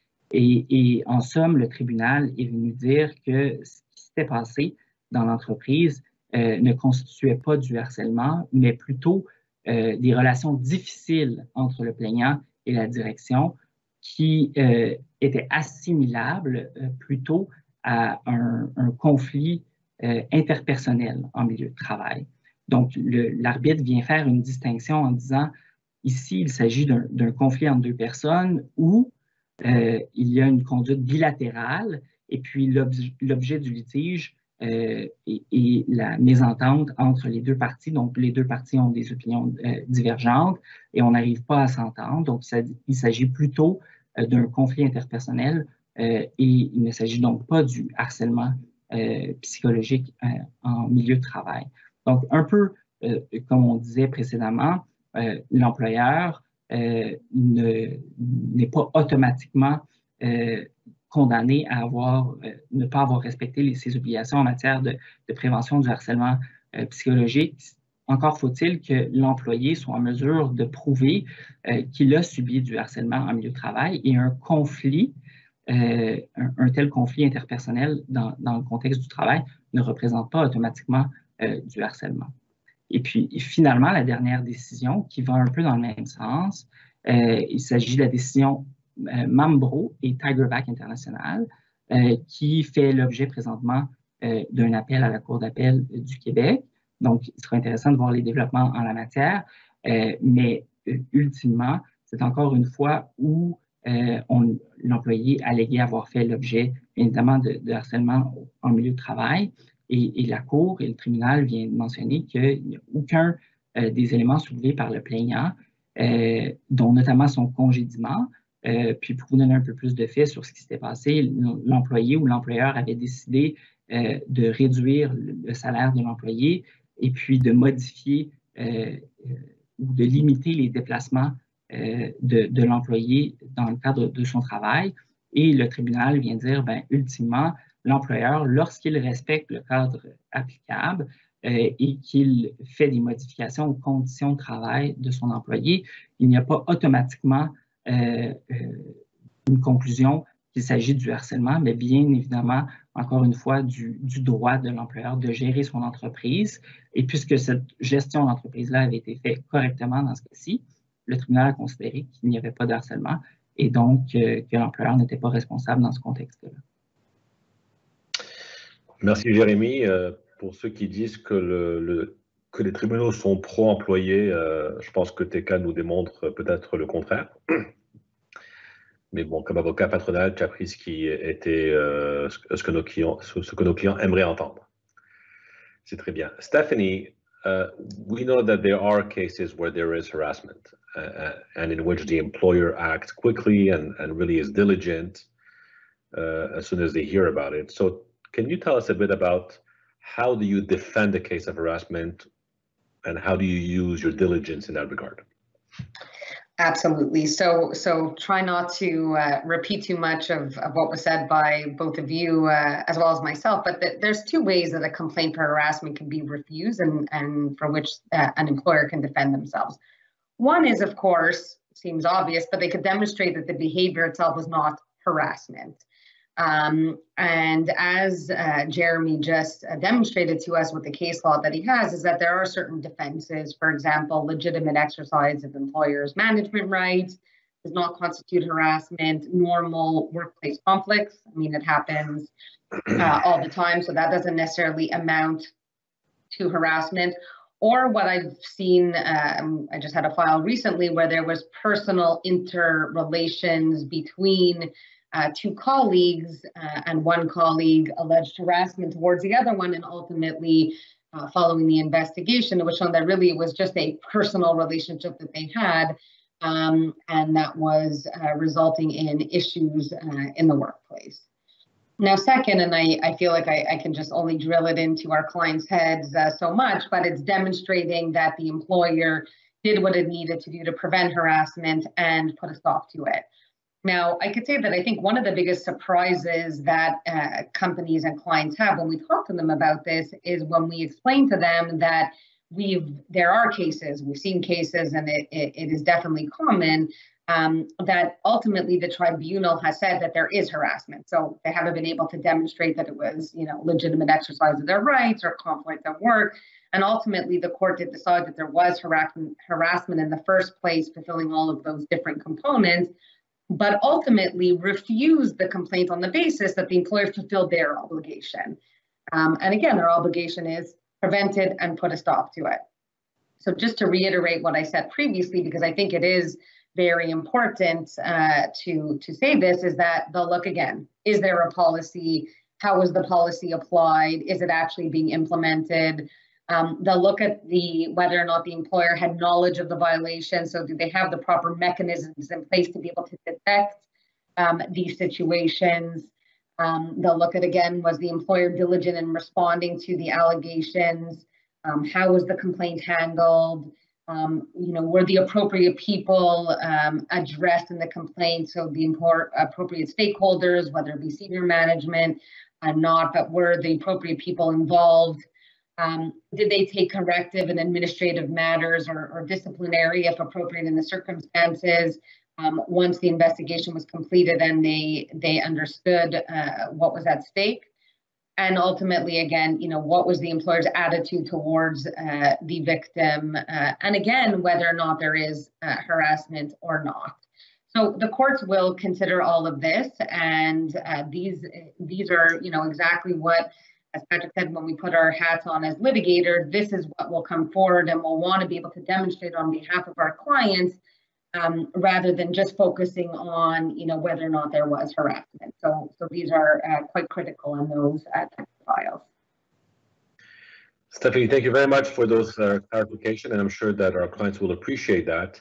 Et, et en somme, le tribunal est venu dire que ce qui s'était passé dans l'entreprise Euh, ne constituait pas du harcèlement, mais plutôt euh, des relations difficiles entre le plaignant et la direction qui euh, étaient assimilables euh, plutôt à un, un conflit euh, interpersonnel en milieu de travail. Donc, le, l'arbitre vient faire une distinction en disant, ici, il s'agit d'un, d'un conflit entre deux personnes où euh, il y a une conduite bilatérale et puis l'objet, l'objet du litige Euh, et, et la mésentente entre les deux parties. Donc, les deux parties ont des opinions euh, divergentes et on n'arrive pas à s'entendre. Donc, ça, il s'agit plutôt euh, d'un conflit interpersonnel euh, et il ne s'agit donc pas du harcèlement euh, psychologique euh, en milieu de travail. Donc, un peu euh, comme on disait précédemment, euh, l'employeur euh, ne, n'est pas automatiquement euh, condamné à avoir, euh, ne pas avoir respecté les, ses obligations en matière de, de prévention du harcèlement euh, psychologique. Encore faut-il que l'employé soit en mesure de prouver euh, qu'il a subi du harcèlement en milieu de travail et un conflit, euh, un, un tel conflit interpersonnel dans, dans le contexte du travail ne représente pas automatiquement euh, du harcèlement. Et puis, finalement, la dernière décision qui va un peu dans le même sens, euh, il s'agit de la décision Euh, Mambro et Tigerback International, euh, qui fait l'objet présentement euh, d'un appel à la Cour d'appel du Québec. Donc, il sera intéressant de voir les développements en la matière, euh, mais euh, ultimement, c'est encore une fois où euh, on, l'employé alléguait avoir fait l'objet, évidemment, de, de harcèlement en milieu de travail. Et, et la Cour et le tribunal viennent mentionner qu'il n'y a aucun euh, des éléments soulevés par le plaignant, euh, dont notamment son congédiement. Euh, puis pour vous donner un peu plus de faits sur ce qui s'était passé, l'employé ou l'employeur avait décidé euh, de réduire le, le salaire de l'employé et puis de modifier euh, euh, ou de limiter les déplacements euh, de, de l'employé dans le cadre de son travail. Et le tribunal vient dire, ben, ultimement, l'employeur, lorsqu'il respecte le cadre applicable euh, et qu'il fait des modifications aux conditions de travail de son employé, il n'y a pas automatiquement euh, euh, une conclusion qu'il s'agit du harcèlement, mais bien évidemment, encore une fois, du, du droit de l'employeur de gérer son entreprise. Et puisque cette gestion d'entreprise-là avait été faite correctement dans ce cas-ci, le tribunal a considéré qu'il n'y avait pas de harcèlement et donc euh, que l'employeur n'était pas responsable dans ce contexte-là. Merci Jérémy. Euh, pour ceux qui disent que, le, le, que les tribunaux sont pro-employés, euh, je pense que tes cas nous démontrent peut-être le contraire. Mais bon, comme avocat patronal, tu as appris ce qui était euh, ce, que nos clients, ce que nos clients aimeraient entendre. C'est très bien. Stephanie, uh, we know that there are cases where there is harassment uh, and in which the employer acts quickly and, and really is diligent uh, as soon as they hear about it. So can you tell us a bit about how do you defend a case of harassment and how do you use your diligence in that regard? Absolutely. So, so try not to uh, repeat too much of, of what was said by both of you uh, as well as myself. But the, there's two ways that a complaint for harassment can be refused and, and for which uh, an employer can defend themselves. One is, of course, seems obvious, but they could demonstrate that the behavior itself was not harassment. Um, and as uh, Jeremy just uh, demonstrated to us with the case law that he has, is that there are certain defenses. For example, legitimate exercise of employers' management rights does not constitute harassment. Normal workplace conflicts, I mean, it happens uh, all the time, so that doesn't necessarily amount to harassment. Or what I've seen, um, I just had a file recently where there was personal interrelations between Uh, two colleagues uh, and one colleague alleged harassment towards the other one, and ultimately uh, following the investigation, it was shown that really it was just a personal relationship that they had, um, and that was uh, resulting in issues uh, in the workplace. Now, second, and I, I feel like I, I can just only drill it into our clients' heads uh, so much, but it's demonstrating that the employer did what it needed to do to prevent harassment and put a stop to it. Now, I could say that I think one of the biggest surprises that uh, companies and clients have when we talk to them about this is when we explain to them that we've there are cases, we've seen cases, and it, it, it is definitely common, um, that ultimately the tribunal has said that there is harassment. So they haven't been able to demonstrate that it was, you know, legitimate exercise of their rights or conflict at work. And ultimately, the court did decide that there was harassment, harassment in the first place, fulfilling all of those different components, but ultimately refused the complaint on the basis that the employer fulfilled their obligation. Um, and again, their obligation is prevented and put a stop to it. So just to reiterate what I said previously, because I think it is very important uh, to, to say this, is that they'll look again. Is there a policy? How is the policy applied? Is it actually being implemented? Um, they'll look at the whether or not the employer had knowledge of the violation. So do they have the proper mechanisms in place to be able to detect um, these situations? Um, they'll look at, again, was the employer diligent in responding to the allegations? Um, how was the complaint handled? Um, you know, were the appropriate people um, addressed in the complaint? So the import, appropriate stakeholders, whether it be senior management or not, but were the appropriate people involved? Um, did they take corrective and administrative matters or, or disciplinary, if appropriate in the circumstances, um, once the investigation was completed and they they understood uh, what was at stake? And ultimately, again, you know, what was the employer's attitude towards uh, the victim? Uh, and again, whether or not there is uh, harassment or not. So the courts will consider all of this, and uh, these these are, you know, exactly what, as Patrick said, when we put our hats on as litigator, this is what will come forward, and we'll want to be able to demonstrate on behalf of our clients, um, rather than just focusing on, you know, whether or not there was harassment. So, so these are uh, quite critical in those uh, types of files. Stephanie, thank you very much for those uh, clarification, and I'm sure that our clients will appreciate that.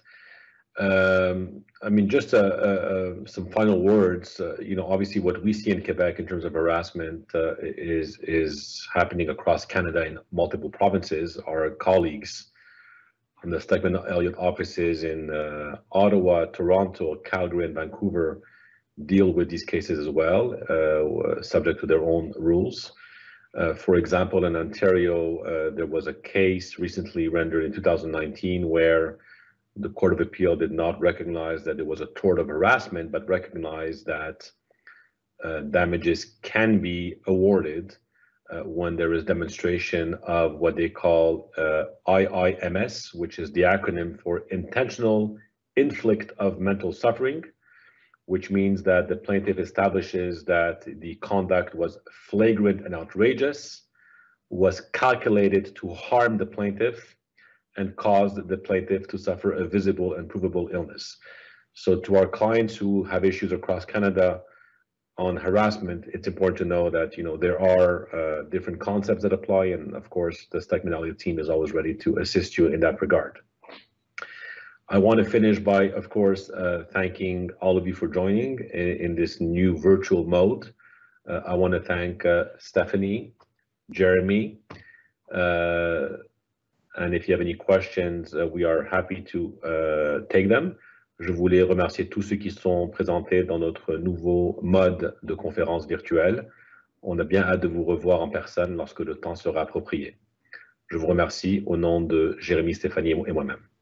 Um, I mean, just uh, uh, some final words. Uh, you know, obviously, what we see in Quebec in terms of harassment uh, is is happening across Canada in multiple provinces. Our colleagues from the Stikeman Elliott offices in uh, Ottawa, Toronto, Calgary, and Vancouver deal with these cases as well, uh, subject to their own rules. Uh, for example, in Ontario, uh, there was a case recently rendered in two thousand nineteen where the Court of Appeal did not recognize that it was a tort of harassment, but recognized that uh, damages can be awarded uh, when there is demonstration of what they call uh, I I M S, which is the acronym for intentional inflict of mental suffering, which means that the plaintiff establishes that the conduct was flagrant and outrageous, was calculated to harm the plaintiff, and caused the plaintiff to suffer a visible and provable illness. So to our clients who have issues across Canada on harassment, it's important to know that, you know, there are uh, different concepts that apply, and of course, the Stikeman Elliott team is always ready to assist you in that regard. I want to finish by, of course, uh, thanking all of you for joining in, in this new virtual mode. Uh, I want to thank uh, Stephanie, Jeremy, uh, and if you have any questions, uh, we are happy to uh, take them. Je voulais remercier tous ceux qui sont présentés dans notre nouveau mode de conférence virtuelle. On a bien hâte de vous revoir en personne lorsque le temps sera approprié. Je vous remercie au nom de Jérémy, Stéphanie et moi-même.